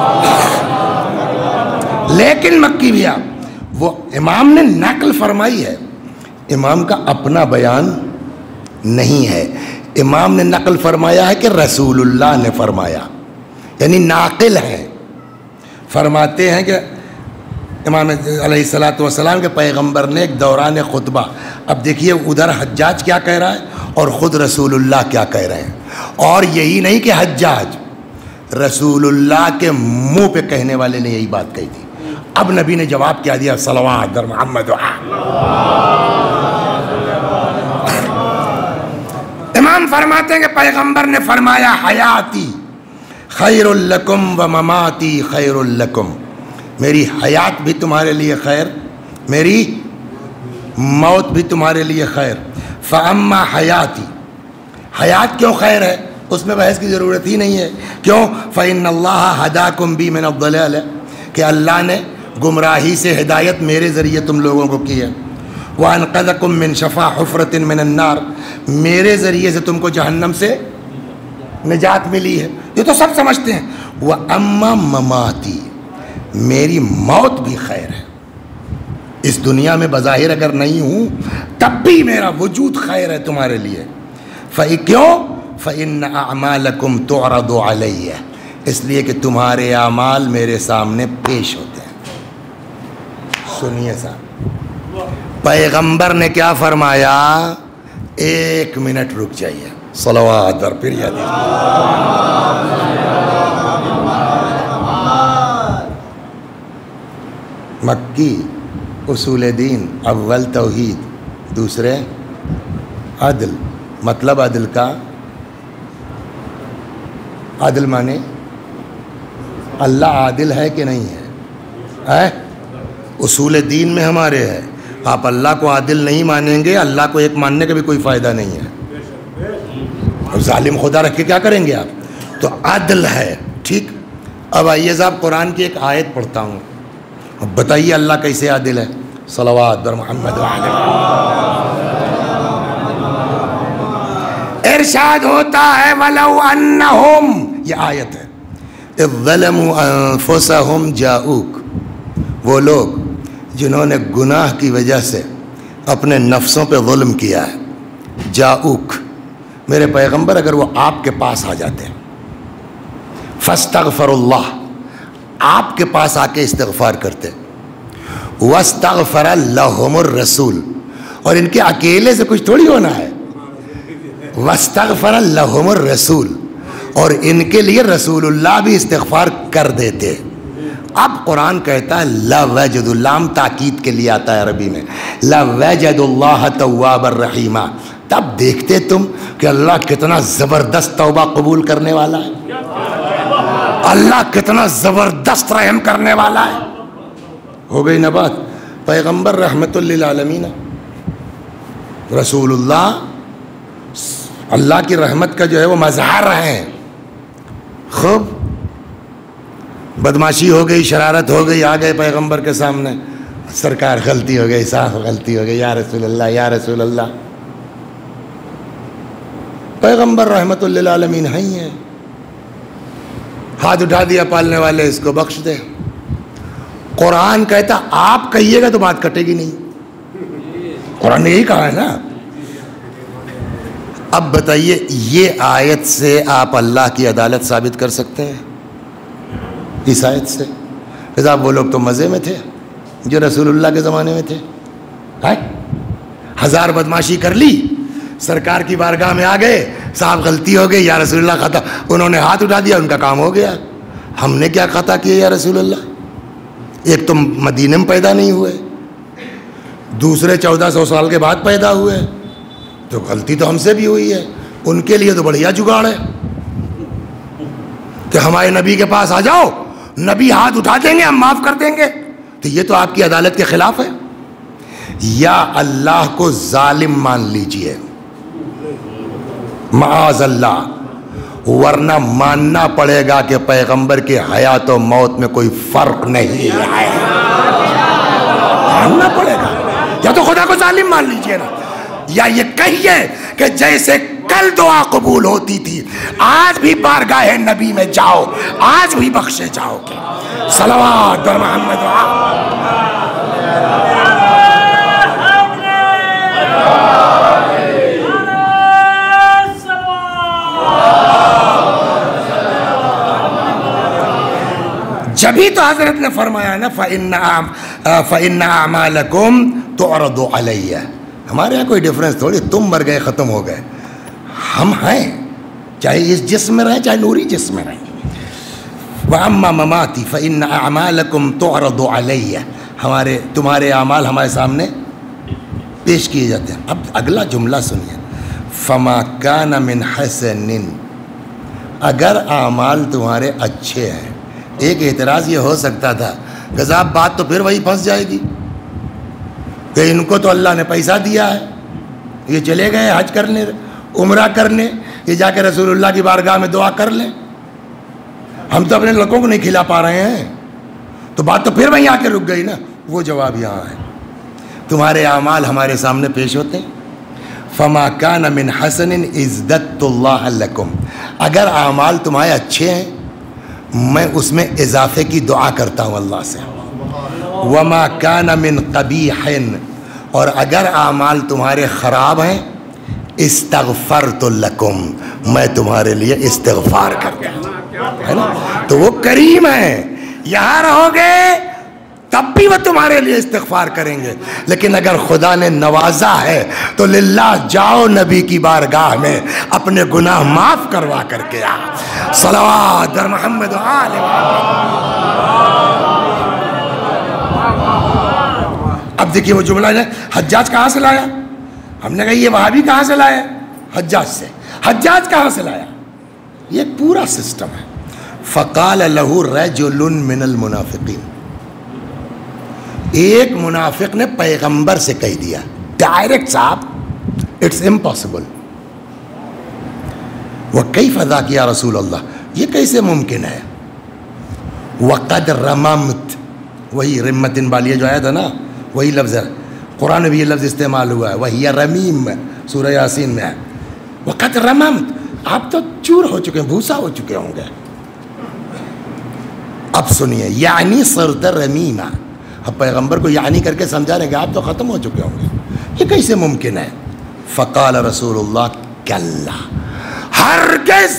لیکن مکی بھیا وہ امام نے نقل فرمائی ہے، امام کا اپنا بیان نہیں ہے، امام نے نقل فرمایا ہے کہ رسول اللہ نے فرمایا، یعنی ناقل ہے۔ فرماتے ہیں کہ امام علیہ السلام کے پیغمبر نے ایک دوران خطبہ، اب دیکھیے ادھر حجاج کیا کہہ رہا ہے اور خود رسول اللہ کیا کہہ رہے ہیں، اور یہی نہیں کہ حجاج، رسول اللہ کے منہ پہ کہنے والے نے یہی بات کہی تھی، اب نبی نے جواب کیا دیا۔ صلوات در محمد۔ امام فرماتے ہیں کہ پیغمبر نے فرمایا حیاتی خیر لکم و مماتی خیر لکم، میری حیات بھی تمہارے لیے خیر، میری موت بھی تمہارے لیے خیر۔ فاما حیاتی، حیات کیوں خیر ہے اس میں بحث کی ضرورت ہی نہیں ہے، کیوں؟ فإن اللہ ہداکم بی من الضلال، کہ اللہ نے گمراہی سے ہدایت میرے ذریعے تم لوگوں کو کی ہے۔ وانقذکم من شفا حفرۃ من النار، میرے ذریعے سے تم کو جہنم سے نجات ملی ہے، یہ تو سب سمجھتے ہیں۔ وَأَمَّا مَمَاتِي، میری موت بھی خیر ہے، اس دنیا میں بظاہر اگر نہیں ہوں تب بھی میرا وجود خیر ہے تمہارے لیے۔ کیوں؟ فَإِنَّ أَعْمَالَكُمْ تُعْرَضُ عَلَيَّ، اس لیے کہ تمہارے اعمال میرے سامنے پیش ہوتے ہیں۔ سنیے صاحب، پیغمبر نے کیا فرمایا؟ 1 منٹ رک جائیے، صلوات اور پھر یاد۔ مکی اصول دین، اول توحید، دوسرے عدل۔ مطلب عدل کا، عدل مانے اللہ عادل ہے کہ نہیں ہے؟ اصول دین میں ہمارے ہے، آپ اللہ کو عادل نہیں مانیں گے، اللہ کو ایک ماننے کا بھی کوئی فائدہ نہیں ہے، ظالم خدا رکھ کے کیا کریں گے آپ؟ تو عدل ہے، ٹھیک۔ اب آئیے صاحب قرآن کی ایک آیت پڑھتا ہوں، اب بتائیے اللہ کیسے عادل ہے۔ صلوات بر محمد وعلى ارشاد ہوتا ہے وَلَوْ أَنَّهُمْ، یہ آیت ہے، اِذْ ظَلَمُوا أَنفُسَهُمْ جَاءُوكَ، وہ لوگ جنہوں نے گناہ کی وجہ سے اپنے نفسوں پہ ظلم کیا ہے، جاؤک، میرے پیغمبر اگر وہ آپ کے پاس آ جاتے ہیں، فاستغفر اللہ، آپ کے پاس آ کے استغفار کرتے، واستغفر لهم الرسول، اور ان کے اکیلے سے کچھ تھوڑی ہونا ہے، واستغفر لهم الرسول، اور ان کے لیے رسول اللہ بھی استغفار کر دیتے۔ اب قرآن کہتا ہے لَوَجَدُ، لام تاکید کے لیے آتا ہے عربی میں، لَوَجَدُ اللَّهَ تَوَّابًا رَحِيمًا، تب دیکھتے تم کہ اللہ کتنا زبردست توبہ قبول کرنے والا ہے، اللہ کتنا زبردست رحم کرنے والا ہے۔ ہو گئی نا بات؟ پیغمبر رحمت للعالمین، رسول اللہ اللہ کی رحمت کا جو ہے وہ مظہر ہیں۔ خوب بدماشی ہو گئی، شرارت ہو گئی، آ گئے پیغمبر کے سامنے، سرکار غلطی ہو گئی، صاف غلطی ہو گئی، یا رسول اللہ یا رسول اللہ۔ پیغمبر رحمت للعالمین ہیں، ہاتھ اٹھا دیا پالنے والے، اس کو بخش دے۔ قرآن کہتا آپ کہیے گا تو بات کٹے گی نہیں، قرآن نے یہی کہا ہے نا۔ اب بتائیے یہ آیت سے آپ اللہ کی عدالت ثابت کر سکتے ہیں؟ اس آیت سے؟ صاحب وہ لوگ تو مزے میں تھے جو رسول اللہ کے زمانے میں تھے، ہزار بدماشی کر لی، سرکار کی بارگاہ میں آ گئے، صاحب غلطی ہو گئی یا رسول اللہ خطا، انہوں نے ہاتھ اٹھا دیا، ان کا کام ہو گیا۔ ہم نے کیا خطا کیا یا رسول اللہ؟ ایک تو مدینے میں پیدا نہیں ہوئے، دوسرے 1400 سال کے بعد پیدا ہوئے، تو غلطی تو ہم سے بھی ہوئی ہے، ان کے لیے تو بڑھیا جگاڑ ہے کہ ہمارے نبی کے پاس آ جاؤ، نبی ہاتھ اٹھا دیں گے، ہم معاف کر دیں گے، تو یہ تو آپ کی عدالت کے خلاف ہے۔ یا اللہ کو ظالم مان لیجئے، معاذ اللہ، ورنہ ماننا پڑے گا کہ پیغمبر کے حیات و موت میں کوئی فرق نہیں ہے، ماننا پڑے گا۔ یا تو خدا کو ظالم مان لیجئے نا، یا یہ کہیے کہ جیسے کل دعا قبول ہوتی تھی آج بھی بارگاہ نبی میں جاؤ، آج بھی بخشے جاؤ گے۔ صلوات بر محمد جبھی تو حضرت نے فرمایا نا فَإِنَّ أَعْمَالَكُمْ تُعْرَضُ عَلَيَّ، ہمارے یہاں کوئی ڈیفرنس تھوڑی، تم مر گئے ختم ہو گئے، ہم ہیں چاہے اس جسم میں رہیں چاہے نوری جسم میں رہیں۔ وَأَمَّا مَمَاتِي فَإِنَّ أَعْمَالَكُمْ تُعْرَضُ عَلَيَّ، تمہارے اعمال ہمارے سامنے پیش کیے جاتے ہیں۔ اب اگلا جملہ سنیے، فَمَا كَانَ مِنْ حَسَنٍ، اگر اعمال تمہارے اچھے ہیں۔ ایک اعتراض یہ ہو سکتا تھا کہ صاحب بات تو پھر وہی پھنس جائے گی کہ ان کو تو اللہ نے پیسہ دیا ہے، یہ چلے گئے حج کرنے، عمرہ کرنے، یہ جا کے رسول اللہ کی بارگاہ میں دعا کر لیں، ہم تو اپنے لڑکوں کو نہیں کھلا پا رہے ہیں، تو بات تو پھر وہیں آ کے رک گئی نا۔ وہ جواب یہاں ہے، تمہارے اعمال ہمارے سامنے پیش ہوتے ہیں۔ فَمَا كَانَ مِنْ حَسَنٍ ازْدَدْتُ اللَّهَ لَكُمْ، اگر اعمال تمہارے اچھے ہیں میں اس میں اضافے کی دعا کرتا ہوں اللہ سے۔ وَمَا كَانَ مِنْ قَبِيحٍ، اور اگر اعمال تمہارے خراب ہیں استغفرت لکم، میں تمہارے لیے استغفار کرتا ہوں، ہے نا؟ تو وہ کریم ہیں، یہاں رہو گے تب بھی وہ تمہارے لیے استغفار کریں گے، لیکن اگر خدا نے نوازا ہے تو للہ جاؤ نبی کی بارگاہ میں اپنے گناہ معاف کروا کر کے آ۔ صلوات در محمد و آل محمد۔ اب دیکھیے وہ جملہ ہے، حجاج کہاں سے لایا؟ ہم نے کہا یہ وہابی کہاں سے لایا؟ حجاج سے۔ حجاج کہاں سے لایا؟ یہ ایک پورا سسٹم ہے۔ فقال له رجل من المنافقین، ایک منافق نے پیغمبر سے کہہ دیا ڈائریکٹ، صاحب اٹس امپاسبل۔ وَكَيْفَ ذَاكَ يَا رسول اللہ، یہ کیسے ممکن ہے؟ وَقَدْ رَمَمْتَ، وہی رمتن بالیہ جو آیا تھا نا، وہی لفظ ہے، قرآن میں بھی یہ لفظ استعمال ہوا ہے، وہی رمیم سورہ یاسین میں ہے، وقت رممت، آپ تو چور ہو چکے ہیں، بھوسا ہو چکے ہوں گے۔ اب سنیے، یعنی صرت رمیما، اب پیغمبر کو یعنی کر کے سمجھا رہے کہ آپ تو ختم ہو چکے ہوں گے، یہ کیسے ممکن ہے؟ فقال رسول اللہ کلا، ہرگز۔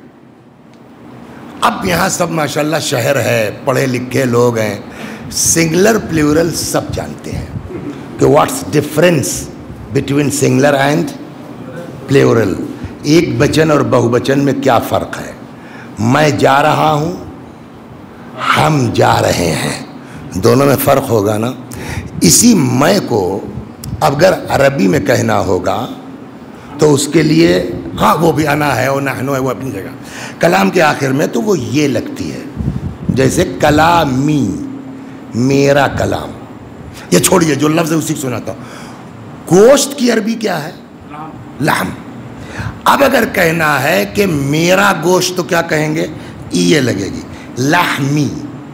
اب یہاں سب ماشاءاللہ شہر ہے، پڑھے لکھے لوگ ہیں، سنگلر پلیورل سب جانتے ہیں کہ what's difference between singular and plural, ایک بچن اور بہو بچن میں کیا فرق ہے؟ میں جا رہا ہوں، ہم جا رہے ہیں، دونوں میں فرق ہوگا نا۔ اسی میں کو اگر عربی میں کہنا ہوگا تو اس کے لیے ہاں وہ بھی انا ہے اور نحنو ہے، وہ اپنی جگہ، کلام کے آخر میں تو وہ یہ لگتی ہے، جیسے کلامی، میرا کلام۔ یہ چھوڑیے، جو لفظ ہے اسی کو سناتا ہوں۔ گوشت کی عربی کیا ہے؟ لحم۔ اب اگر کہنا ہے کہ میرا گوشت تو کیا کہیں گے؟ یہ لگے گی، لحمی،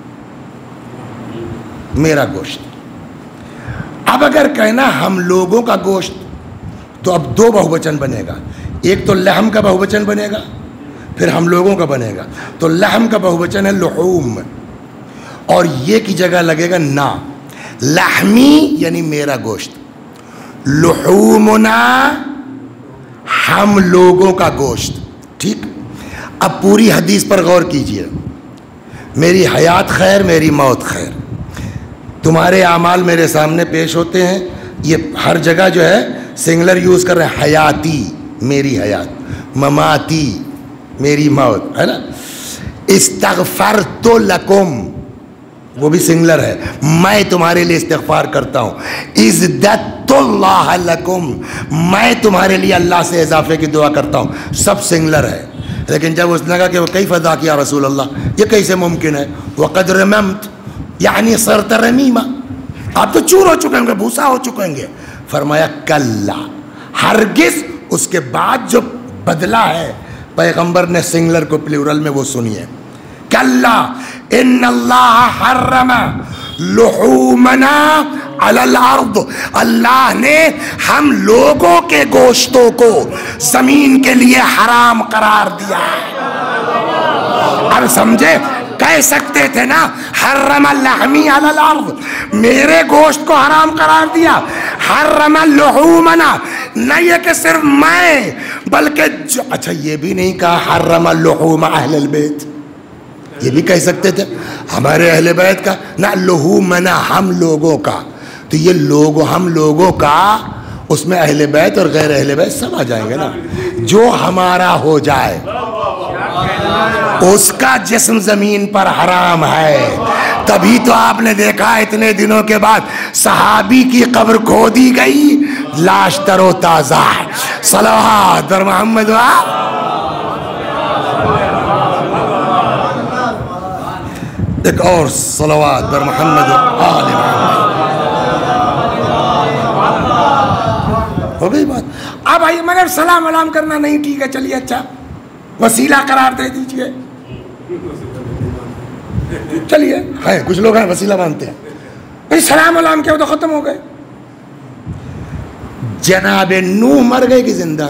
میرا گوشت۔ اب اگر کہنا ہم لوگوں کا گوشت تو اب دو بہووچن بنے گا، ایک تو لحم کا بہووچن بنے گا، پھر ہم لوگوں کا بنے گا، تو لحم کا بہووچن ہے لحوم، اور یہ کی جگہ لگے گا نا، لحمی یعنی میرا گوشت، لحومنا ہم لوگوں کا گوشت۔ ٹھیک، اب پوری حدیث پر غور کیجئے، میری حیات خیر، میری موت خیر، تمہارے اعمال میرے سامنے پیش ہوتے ہیں، یہ ہر جگہ جو ہے سنگلر یوز کر رہے ہیں، حیاتی میری حیات، مماتی میری موت، ہے نا۔ استغفرت لکم وہ بھی سنگلر ہے، میں تمہارے لیے استغفار کرتا ہوں۔ ازددت اللہ لکم میں تمہارے لیے اللہ سے اضافے کی دعا کرتا ہوں، سب سنگلر ہے۔ لیکن جب اس نے کہا کہ وہ کیف ذاک یا رسول اللہ، یہ کیسے ممکن ہے؟ وقد رممت یعنی صرت رمیما، آپ تو چور ہو چکے ہوں گے، بھوسا ہو چکے ہوں گے۔ فرمایا کلا، ہرگز۔ اس کے بعد جو بدلا ہے پیغمبر نے سنگلر کو پلیورل میں، وہ سنیے، کلا ان اللہ حرم لحومنا علی الارض، اللہ نے ہم لوگوں کے گوشتوں کو زمین کے لیے حرام قرار دیا ہے۔ اب سمجھے؟ کہہ سکتے تھے نا حرم اللحمی علی الارض، میرے گوشت کو حرام قرار دیا، حرم اللحومنا، نہ یہ کہ صرف میں بلکہ اچھا یہ بھی نہیں کہا حرم اللحوم اہل البیت، یہ بھی کہہ سکتے تھے ہمارے اہل بیت کا، نہ لحومنا ہم لوگوں کا، تو یہ لوگ ہم لوگوں کا، اس میں اہل بیت اور غیر اہل بیت سب آ جائیں گے نا۔ جو ہمارا ہو جائے اس کا جسم زمین پر حرام ہے۔ تبھی تو آپ نے دیکھا اتنے دنوں کے بعد صحابی کی قبر کھودی گئی، لاش تر و تازہ ہے۔ صلوات بر محمد و ایک اور صلوات بر محمد و آل محمد۔ ہو گئی بات؟ اب آئیے، مگر سلام علام کرنا نہیں ٹھیک ہے، چلیے اچھا وسیلہ قرار دے دیجئے، چلیے ہے کچھ لوگ ہیں وسیلہ مانتے ہیں، بھئی سلام علام کیا وہ تو ختم ہو گئے۔ جناب نوح مر گئے کہ زندہ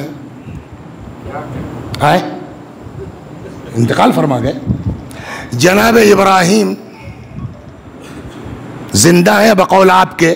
ہے؟ انتقال فرما گئے۔ جناب ابراہیم زندہ ہے بقول آپ کے،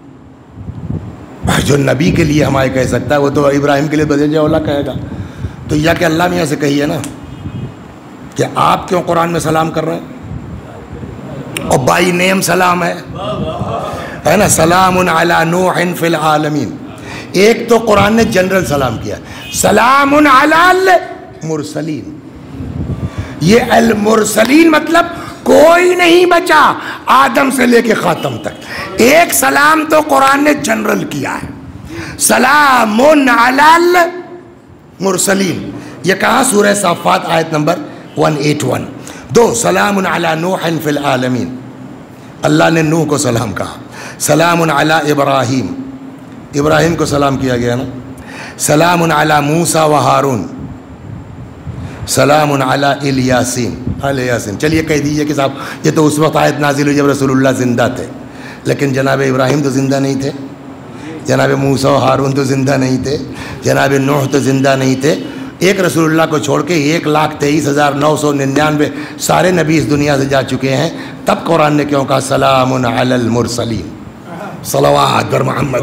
جو نبی کے لیے ہمارے کہہ سکتا ہے وہ تو ابراہیم کے لیے بدل جائے اللہ کہے گا، تو یا کہ اللہ میاں سے کہیے نا کہ آپ کیوں قرآن میں سلام کر رہے ہیں، اور بائی نیم سلام ہے نا، سلام علی نوح فی العالمین۔ ایک تو قرآن نے جنرل سلام کیا، سلام علی المرسلین، یہ المرسلین مطلب کوئی نہیں بچا آدم سے لے کے خاتم تک، ایک سلام تو قرآن نے جنرل کیا ہے، سلام علی المرسلین۔ یہ کہاں؟ سورہ صافات آیت نمبر 181۔ دو، سلام علی نوح فی العالمین، اللہ نے نوح کو سلام کہا۔ سلام علی ابراہیم، ابراہیم کو سلام کیا گیا نا۔ سلام علی موسیٰ و ہارون، سلام علی الیاسین، الیاسین۔ چلیے کہہ دیجئے کہ صاحب یہ تو اس وقت آیت نازل ہوئی جب رسول اللہ زندہ تھے، لیکن جناب ابراہیم تو زندہ نہیں تھے، جناب موسیٰ و ہارون تو زندہ نہیں تھے، جناب نوح تو زندہ نہیں تھے. ایک رسول اللہ کو چھوڑ کے 1,23,999 سارے نبی اس دنیا سے جا چکے ہیں. تب قرآن نے کیوں کہا سلام علی المرسلین، صلوات بر محمد.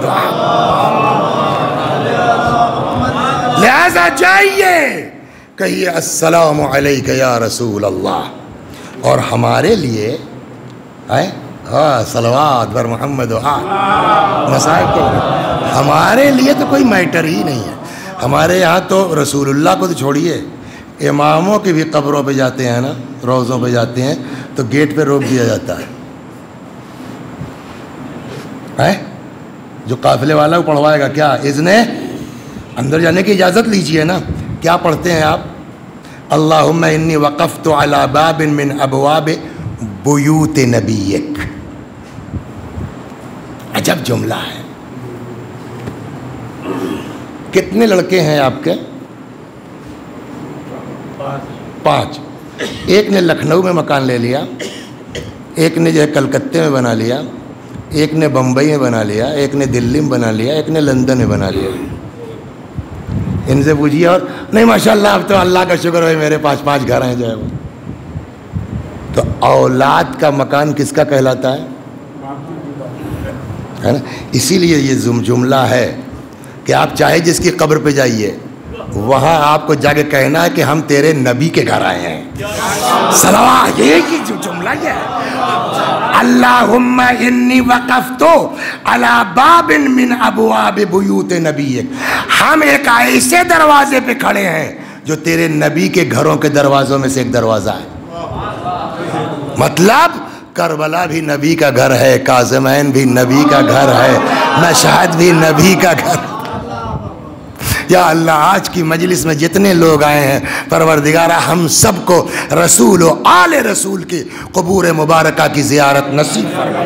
لہذا جائیے کہیے السلام علیک یا رسول اللہ. اور ہمارے لیے صلوات بر محمد مسائب کو، ہمارے لیے تو کوئی میٹر ہی نہیں ہے. ہمارے یہاں تو رسول اللہ کو تو چھوڑیے، اماموں کی بھی قبروں پہ جاتے ہیں نا، روضوں پہ جاتے ہیں تو گیٹ پہ روک دیا جاتا ہے. جو قافلے والا وہ پڑھوائے گا کیا اذن اندر جانے کی اجازت لیجئے نا. کیا پڑھتے ہیں آپ؟ اللہم انی وقفت علی باب من ابواب بیوت نبیک. عجب جملہ ہے. کتنے لڑکے ہیں آپ کے؟ 5. ایک نے لکھنؤ میں مکان لے لیا، ایک نے جو ہے کلکتے میں بنا لیا، ایک نے بمبئی میں بنا لیا، ایک نے دلی میں بنا لیا، ایک نے لندن میں بنا لیا. ان سے پوچھیے اور نہیں ماشاءاللہ اب تو اللہ کا شکر ہے میرے پاس 5 گھر ہیں جو ہے وہ. تو اولاد کا مکان کس کا کہلاتا ہے نا؟ اسی لیے یہ جملہ ہے کہ آپ چاہے جس کی قبر پہ جائیے وہاں آپ کو جا کے کہنا ہے کہ ہم تیرے نبی کے گھر آئے ہیں. صلوات. یہ جو جملہ یہ ہے اللہم انی وقفت علی باب من ابواب بیوت نبیک. ہم ایک ایسے دروازے پہ کھڑے ہیں جو تیرے نبی کے گھروں کے دروازوں میں سے ایک دروازہ ہے. مطلب کربلا بھی نبی کا گھر ہے، کاظمین بھی نبی کا گھر ہے، مشہد بھی نبی کا گھر. یا اللہ آج کی مجلس میں جتنے لوگ آئے ہیں پروردگارہ ہم سب کو رسول و آل رسول کی قبور مبارکہ کی زیارت نصیب فرما.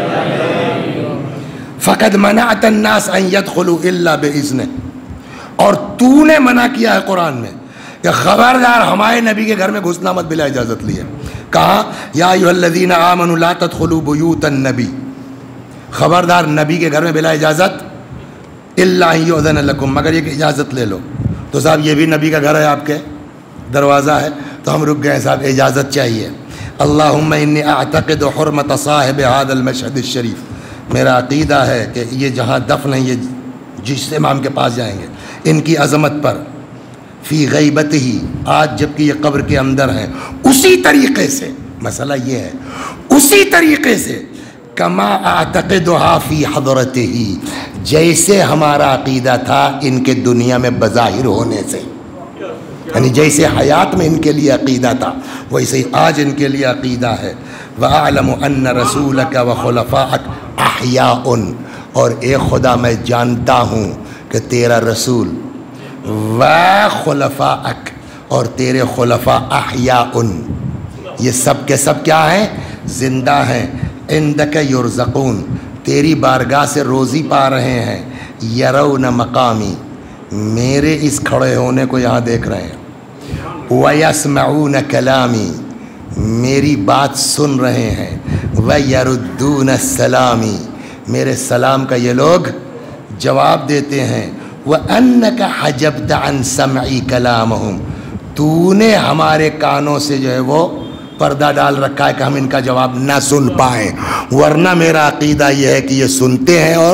فقد منعت الناس ان يدخلوا الا باذنه. اور تو نے منع کیا ہے قرآن میں کہ خبردار ہمارے نبی کے گھر میں گھسنا مت بلا اجازت لیے. کہا یا ایھا الذین آمنوا لا تدخلوا بیوت النبی. خبردار نبی کے گھر میں بلا اجازت الا ان یؤذن لکم، مگر یہ کہ اجازت لے لو. تو صاحب یہ بھی نبی کا گھر ہے، آپ کے دروازہ ہے، تو ہم رک گئے صاحب اجازت چاہیے. اللہم انی اعتقد حرمت صاحب هذا المشہد الشریف. میرا عقیدہ ہے کہ یہ جہاں دفن ہیں، یہ جس امام کے پاس جائیں گے، ان کی عظمت پر فی غیبت ہی، آج جبکہ یہ قبر کے اندر ہیں، اسی طریقے سے، مسئلہ یہ ہے اسی طریقے سے کما اعتقدها فی حضرتہ، جیسے ہمارا عقیدہ تھا ان کے دنیا میں بظاہر ہونے سے، یعنی جیسے حیات میں ان کے لیے عقیدہ تھا ویسے ہی آج ان کے لیے عقیدہ ہے. وَأَعْلَمُ أَنَّ رَسُولَكَ وَخُلَفَاءَكَ أَحْيَاءٌ. اور اے خدا میں جانتا ہوں کہ تیرا رسول وَخُلَفَاءَكَ اور تیرے خلفاء احیاء، یہ سب کے سب کیا ہیں؟ زندہ ہیں. عندک یرزقون، تیری بارگاہ سے روزی پا رہے ہیں. یرون مقامی، میرے اس کھڑے ہونے کو یہاں دیکھ رہے ہیں. ویسمعون کلامی، میری بات سن رہے ہیں. ویردون السلامی، میرے سلام کا یہ لوگ جواب دیتے ہیں. وَأَنَّكَ حَجَبْتَ عَنْ سَمْعِ كَلَامَهُمْ، تو نے ہمارے کانوں سے جو ہے وہ پردہ ڈال رکھا ہے کہ ہم ان کا جواب نہ سن پائیں، ورنہ میرا عقیدہ یہ ہے کہ یہ سنتے ہیں اور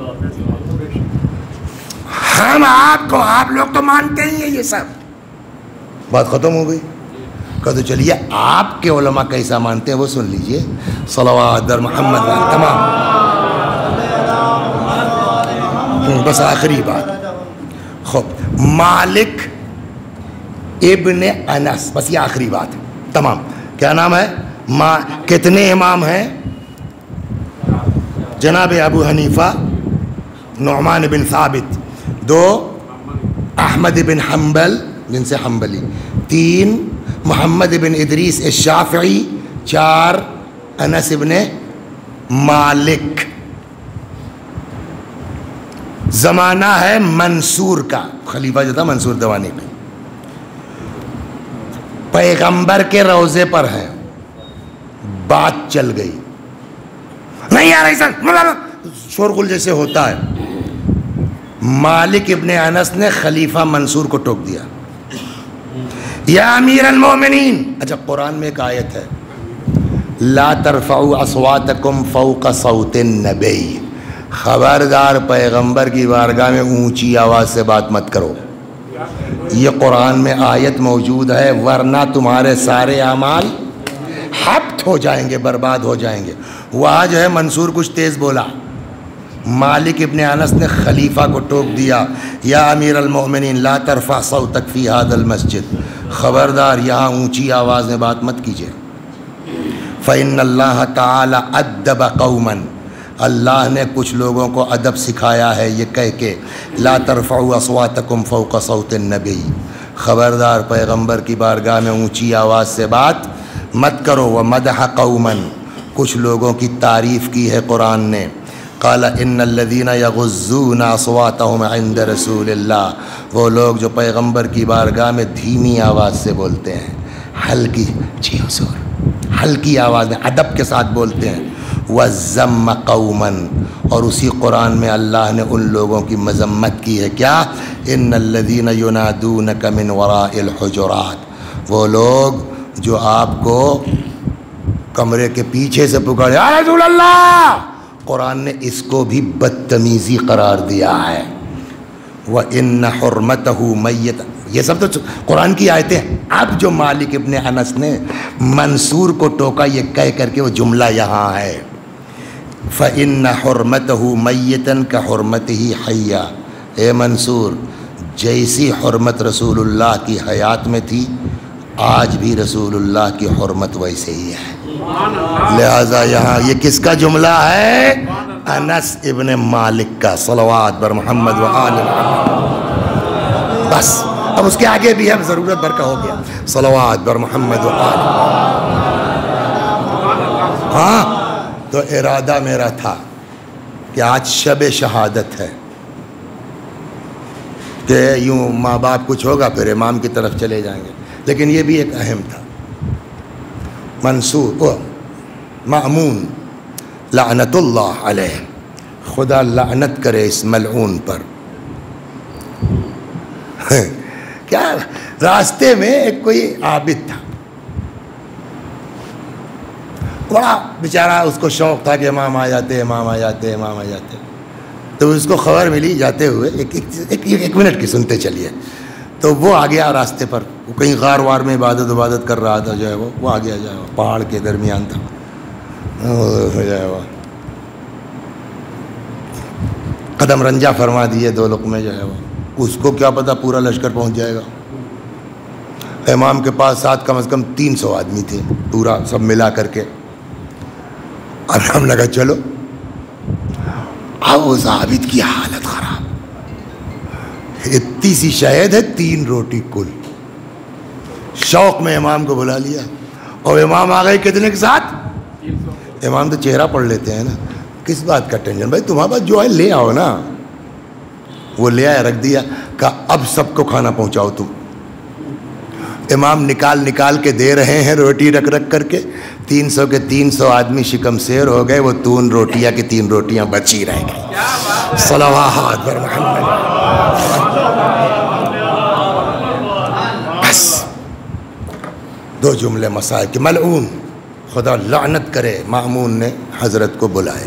ہم آپ لوگ تو مانتے ہی ہیں. یہ سب بات ختم ہو گئی. کہ تو چلیے آپ کے علماء کیسا مانتے ہیں وہ سن لیجئے. صلوات در محمد. تمام. بس آخری بات. خب مالک ابن انس، بس یہ آخری بات ہے. تمام. کیا نام ہے؟ کتنے امام ہیں؟ جناب ابو حنیفہ، نعمان بن ثابت، 2 احمد بن حنبل جن سے حنبلی، 3 محمد بن ادریس الشافعی، 4 انس بن مالک. زمانہ ہے منصور کا، خلیفہ جو تھا منصور دوانی کا. پیغمبر کے روضے پر ہیں، بات چل گئی. نہیں نہیں آ رہی سر، شورغل جیسے ہوتا ہے. مالک ابن انس نے خلیفہ منصور کو ٹوک دیا، یا امیر المومنین. اچھا قرآن میں ایک آیت ہے، لا ترفعوا اصواتکم فوق صوت النبی، خبردار پیغمبر کی بارگاہ میں اونچی آواز سے بات مت کرو. یہ قرآن میں آیت موجود ہے، ورنہ تمہارے سارے اعمال حبط ہو جائیں گے، برباد ہو جائیں گے. وہاں جو ہے منصور کچھ تیز بولا، مالک ابن انس نے خلیفہ کو ٹوک دیا، یا امیر المؤمنین لا ترفع صوتک فی ھذا المسجد، خبردار یہاں اونچی آواز میں بات مت کیجیے. فإن اللہ تعالی ادب قوما، اللہ نے کچھ لوگوں کو ادب سکھایا ہے یہ کہہ کے لا ترفعوا اصواتکم فوق صوت النبی، خبردار پیغمبر کی بارگاہ میں اونچی آواز سے بات مت کرو. ومدح قوما، کچھ لوگوں کی تعریف کی ہے قرآن نے. قال ان الذين يغضون اصواتهم عند رسول اللہ، وہ لوگ جو پیغمبر کی بارگاہ میں دھیمی آواز سے بولتے ہیں، ہلکی جی حضور، ہلکی آواز میں ادب کے ساتھ بولتے ہیں. وَذَمَّ قَوْمًا، اور اسی قرآن میں اللہ نے ان لوگوں کی مذمت کی ہے. کیا؟ ان الذين ينادونك من وراء الحجرات، وہ لوگ جو آپ کو کمرے کے پیچھے سے پکارے یا رسول اللہ، قرآن نے اس کو بھی بدتمیزی قرار دیا ہے. وَإِنَّ حُرْمَتَهُ مَيِّتًا، یہ سب تو قرآن کی آیتیں ہیں. اب جو مالک ابن انس نے منصور کو ٹوکا یہ کہہ کر کے وہ جملہ یہاں ہے، فَإِنَّ حُرْمَتَهُ مَيِّتًا كَحُرْمَتِهِ حَيًّا، اے منصور جیسی حرمت رسول اللہ کی حیات میں تھی آج بھی رسول اللہ کی حرمت ویسے ہی ہے. لہٰذا یہاں یہ کس کا جملہ ہے؟ انس ابن مالک کا. صلوات بر محمد و آل محمد. بس اب اس کے آگے بھی ہے، ضرورت بھر کا ہو گیا. صلوات بر محمد و آل. ہاں تو ارادہ میرا تھا کہ آج شب شہادت ہے، کہ یوں ماں باپ کچھ ہوگا پھر امام کی طرف چلے جائیں گے، لیکن یہ بھی ایک اہم تھا. منصور مأمون لعنت اللہ علیہ، خدا لعنت کرے اس ملعون پر. کیا راستے میں ایک کوئی عابد تھا، بڑا بیچارہ، اس کو شوق تھا کہ امام آ جاتے، امام آ جاتے، امام آ جاتے. تو اس کو خبر ملی جاتے ہوئے، ایک منٹ کی سنتے چلیے. تو وہ آ گیا راستے پر، وہ کہیں غار وار میں عبادت کر رہا تھا، جو ہے وہ آ گیا، جو ہے وہ پہاڑ کے درمیان تھا، جو ہے وہ قدم رنجا فرما دیے 2 لقمے، جو ہے وہ اس کو کیا پتا پورا لشکر پہنچ جائے گا. امام کے پاس ساتھ کم از کم 300 آدمی تھے پورا سب ملا کر کے. اب ہم لگا چلو. اب اس عابد کی حالت خراب، اتنی سی شہد ہے 3 روٹی کل. شوق میں امام کو بلا لیا، اور امام آ گئے کتنے کے ساتھ؟ امام تو چہرہ پڑھ لیتے ہیں نا، کس بات کا ٹینشن بھائی، تمہارے پاس جو ہے لے آؤ نا. وہ لے آیا، رکھ دیا، کہا اب سب کو کھانا پہنچاؤ تم. امام نکال کے دے رہے ہیں روٹی رکھ کر کے. 300 کے 300 آدمی شکم سیر ہو گئے. وہ 3 روٹیاں کی 3 روٹیاں بچی رہ گئی. صلوات بر محمد. بس 2 جملے مسائل کہ ملعون، خدا لعنت کرے. مأمون نے حضرت کو بلایا،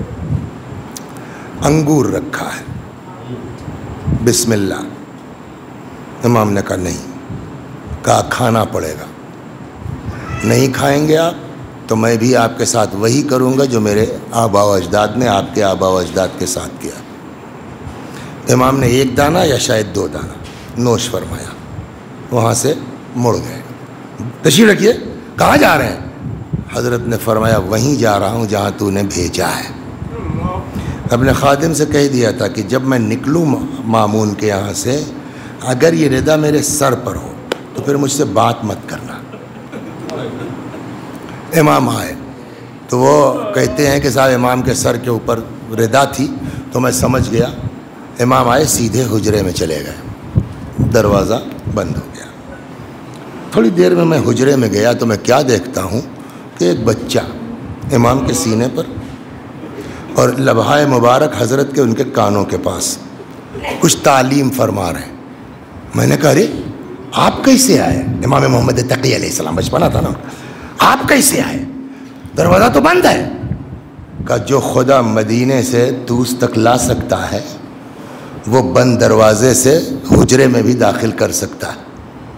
انگور رکھا ہے، بسم اللہ. امام نے کہا نہیں. کہا کھانا پڑے گا. نہیں کھائیں گے آپ تو میں بھی آپ کے ساتھ وہی کروں گا جو میرے آبا و اجداد نے آپ کے آبا و اجداد کے ساتھ کیا. امام نے 1 دانہ یا شاید 2 دانہ نوش فرمایا، وہاں سے مڑ گئے. تشریف رکھیے، کہاں جا رہے ہیں؟ حضرت نے فرمایا وہیں جا رہا ہوں جہاں تو نے بھیجا ہے. اپنے خادم سے کہہ دیا تھا کہ جب میں نکلوں مامون کے یہاں سے، اگر یہ ردا میرے سر پر ہو تو پھر مجھ سے بات مت کرنا. امام آئے تو وہ کہتے ہیں کہ صاحب امام کے سر کے اوپر ردا تھی تو میں سمجھ گیا. امام آئے، سیدھے حجرے میں چلے گئے، دروازہ بند ہو گیا. تھوڑی دیر میں حجرے میں گیا تو میں کیا دیکھتا ہوں کہ ایک بچہ امام کے سینے پر اور لبھائے مبارک حضرت کے ان کے کانوں کے پاس کچھ تعلیم فرما رہے ہیں۔ میں نے کہا ارے آپ کیسے آئے؟ امام محمد تقی علیہ السلام، بچپنا تھا نا، آپ کیسے آئے؟ دروازہ تو بند ہے۔ کہا جو خدا مدینے سے توس تک لا سکتا ہے وہ بند دروازے سے حجرے میں بھی داخل کر سکتا ہے۔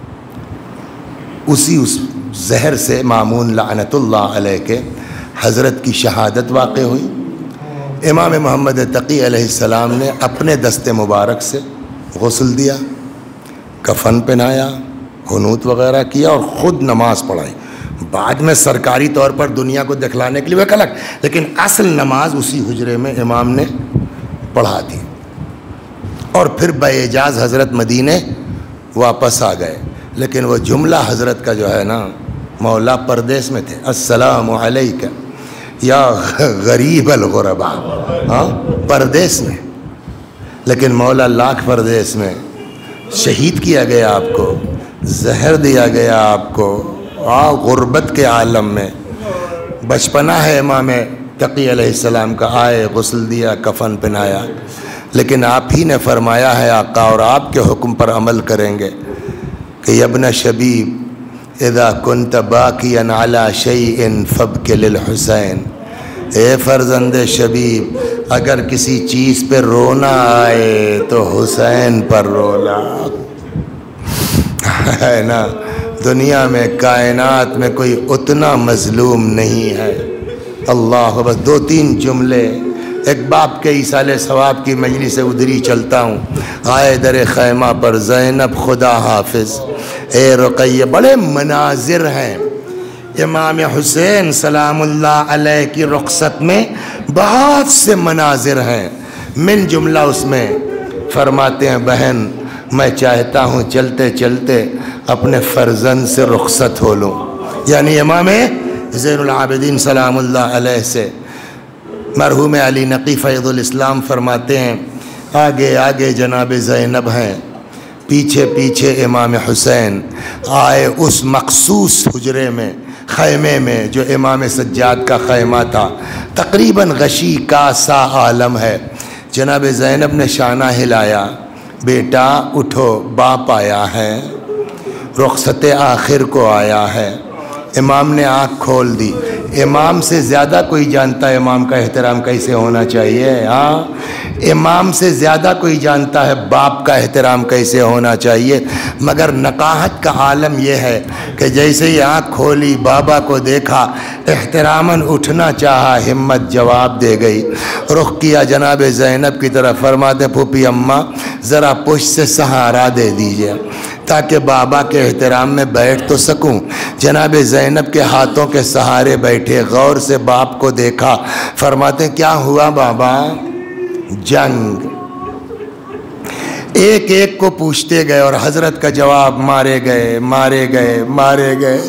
اس زہر سے مامون لعنت اللہ علیہ کے حضرت کی شہادت واقع ہوئی۔ امام محمد تقی علیہ السلام نے اپنے دست مبارک سے غسل دیا، کفن پہنایا، قنوت وغیرہ کیا اور خود نماز پڑھائی۔ بعد میں سرکاری طور پر دنیا کو دکھلانے کے لیے وہ ایک الگ، لیکن اصل نماز اسی حجرے میں امام نے پڑھا دی۔ اور پھر باعجاز حضرت مدینے واپس آ گئے، لیکن وہ جملہ حضرت کا جو ہے نا، مولا پردیس میں تھے، السلام علیکہ یا غریب الغرباء، ہاں پردیس میں، لیکن مولا لاکھ پردیس میں شہید کیا گیا آپ کو، زہر دیا گیا آپ کو، غربت کے عالم میں۔ بچپنا ہے امام تقی علیہ السلام کا، آئے غسل دیا، کفن پہنایا، لیکن آپ ہی نے فرمایا ہے آقا، اور آپ کے حکم پر عمل کریں گے کہ یا ابن شبیب اذا کنت باکیا علی شیء فابک للحسین، اے فرزند شبیب اگر کسی چیز پہ رونا آئے تو حسین پر رونا ہے نا۔ دنیا میں کائنات میں کوئی اتنا مظلوم نہیں ہے۔ اللہ، بس دو تین جملے۔ ایک باپ کے ایصال ثواب کی مجلس سے ادھری چلتا ہوں، آئے در خیمہ پر زینب خدا حافظ، اے رقیہ، بڑے مناظر ہیں۔ امام حسین سلام اللہ علیہ کی رخصت میں بہت سے مناظر ہیں، من جملہ اس میں فرماتے ہیں بہن میں چاہتا ہوں چلتے چلتے اپنے فرزند سے رخصت ہو لوں، یعنی امام زین العابدین سلام اللہ علیہ سے۔ مرحوم علی نقی فیض الاسلام فرماتے ہیں آگے آگے جناب زینب ہیں، پیچھے پیچھے امام حسین، آئے اس مخصوص حجرے میں، خیمے میں جو امام سجاد کا خیمہ تھا، تقریباً غشی کا سا عالم ہے۔ جناب زینب نے شانہ ہلایا، بیٹا اٹھو، باپ آیا ہے، رخصت آخر کو آیا ہے۔ امام نے آنکھ کھول دی۔ امام سے زیادہ کوئی جانتا ہے امام کا احترام کیسے ہونا چاہیے؟ ہاں، امام سے زیادہ کوئی جانتا ہے باپ کا احترام کیسے ہونا چاہیے، مگر نقاہت کا عالم یہ ہے کہ جیسے ہی آنکھ کھولی، بابا کو دیکھا، احتراماً اٹھنا چاہا، ہمت جواب دے گئی، رخ کیا جناب زینب کی طرف، فرماتے پھوپھی اماں ذرا پشت سے سہارا دے دیجئے تاکہ بابا کے احترام میں بیٹھ تو سکوں۔ جناب زینب کے ہاتھوں کے سہارے بیٹھے، غور سے باپ کو دیکھا، فرماتے کیا ہوا بابا؟ جنگ۔ ایک ایک کو پوچھتے گئے اور حضرت کا جواب مارے گئے مارے گئے مارے گئے۔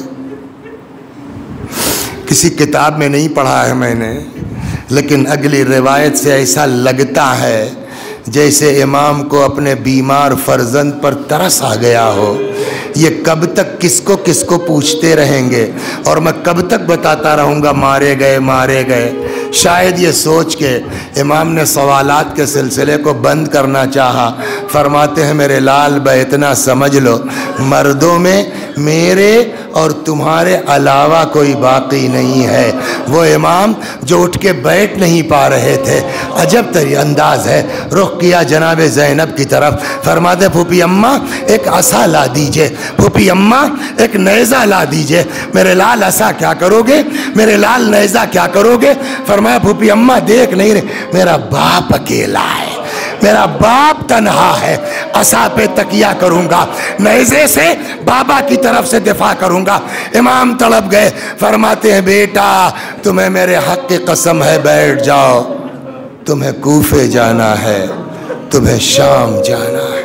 کسی کتاب میں نہیں پڑھا ہے میں نے، لیکن اگلی روایت سے ایسا لگتا ہے جیسے امام کو اپنے بیمار فرزند پر ترس آ گیا ہو۔ یہ کب تک کس کو پوچھتے رہیں گے، اور میں کب تک بتاتا رہوں گا مارے گئے مارے گئے؟ شاید یہ سوچ کے امام نے سوالات کے سلسلے کو بند کرنا چاہا۔ فرماتے ہیں میرے لال بھائی اتنا سمجھ لو، مردوں میں میرے اور تمہارے علاوہ کوئی باقی نہیں ہے۔ وہ امام جو اٹھ کے بیٹھ نہیں پا رہے تھے، عجب تری انداز ہے، رخ کیا جناب زینب کی طرف، فرماتے پھوپھی اماں ایک عصا لا دیجئے، پھوپھی اماں ایک نیزہ لا دیجئے۔ میرے لال عصا کیا کرو گے؟ میرے لال نیزہ کیا کرو گے؟ فرمایا پھوپھی اماں دیکھ نہیں رہے، میرا باپ اکیلا ہے، میرا باپ تنہا ہے، عصا پہ تکیہ کروں گا، نیزے سے بابا کی طرف سے دفاع کروں گا۔ امام تڑپ گئے، فرماتے ہیں بیٹا تمہیں میرے حق کی قسم ہے بیٹھ جاؤ، تمہیں کوفے جانا ہے، تمہیں شام جانا ہے۔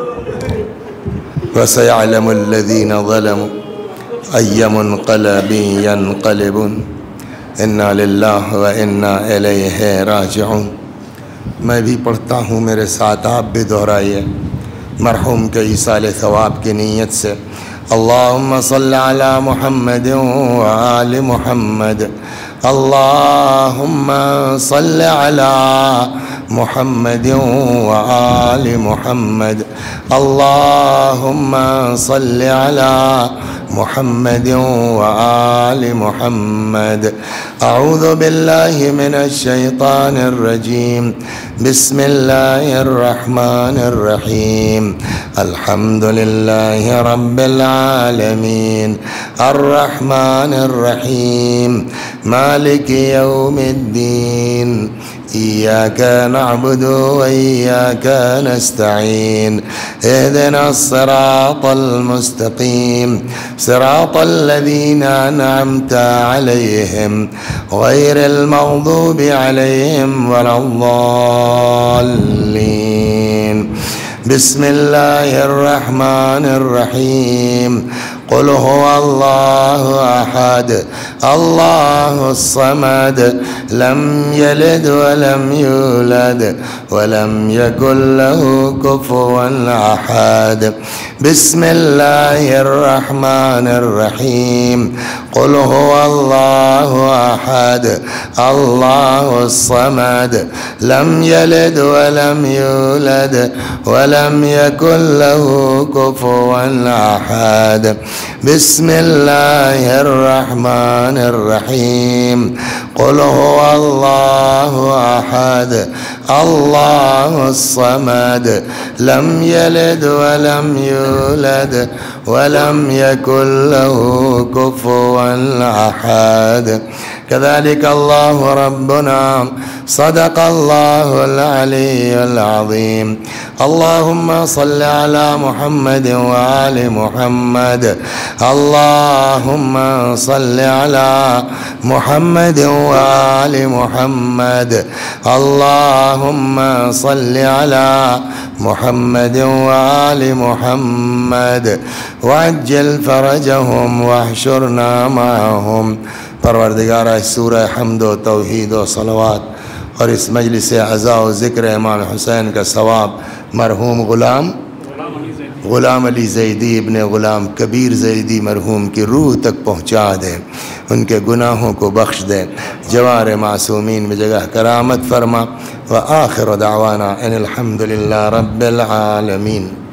وَسَيَعْلَمُ الَّذِينَ ظَلَمُوا أَيَّ مُنْقَلَبٍ يَنْقَلِبُونَ اِنَّا لِلَّهِ وَإِنَّا إِلَيْهِ رَاجِعُونَ۔ میں بھی پڑھتا ہوں، میرے ساتھ آپ بھی دہرائیے۔ مرحوم کے ایصال ثواب کی نیت سے اللهم صل على محمد وآل محمد. اللهم صل على محمد وآل محمد. اللهم صل على محمد وآل محمد. أعوذ بالله من الشيطان الرجيم. بسم الله الرحمن الرحيم. الحمد لله رب العالمين الرحمن الرحيم مالك يوم الدين. إياك نعبد وإياك نستعين. اهدنا الصراط المستقيم صراط الذين أنعمت عليهم غير المغضوب عليهم ولا الضالين. بسم الله الرحمن الرحيم. قل هو الله أحد الله الصمد لم يلد ولم يولد ولم يكن له كفوا أحد. بسم الله الرحمن الرحيم. قل هو الله أحد الله الصمد لم يلد ولم يولد ولم يكن له كفوا أحد. بسم الله الرحمن الرحيم. قل هو الله أحد الله الصمد لم يلد ولم يولد ولم يكن له كفوا أحد. كذلك الله ربنا صدق الله العلي العظيم. اللهم صل على محمد وآل محمد. اللهم صل على محمد وآل محمد. اللهم صل على محمد وآل محمد وعجل فرجهم واحشرنا معهم. परवरदिगार सूरह हम्द व तौहीद व सलवात और इस मजलिस अज़ा व ज़िक्र इमाम हुसैन का सवाब मरहूम ग़ुलाम अली ज़ैदी इब्ने ग़ुलाम कबीर ज़ैदी मरहूम की रूह तक पहुँचा दे, उनके गुनाहों को बख्श दे, जवार मासूमीन में जगह करामत फरमा। व आखिर दावाना अनिल हम्दुलिल्लाह रब्बिल आलमीन।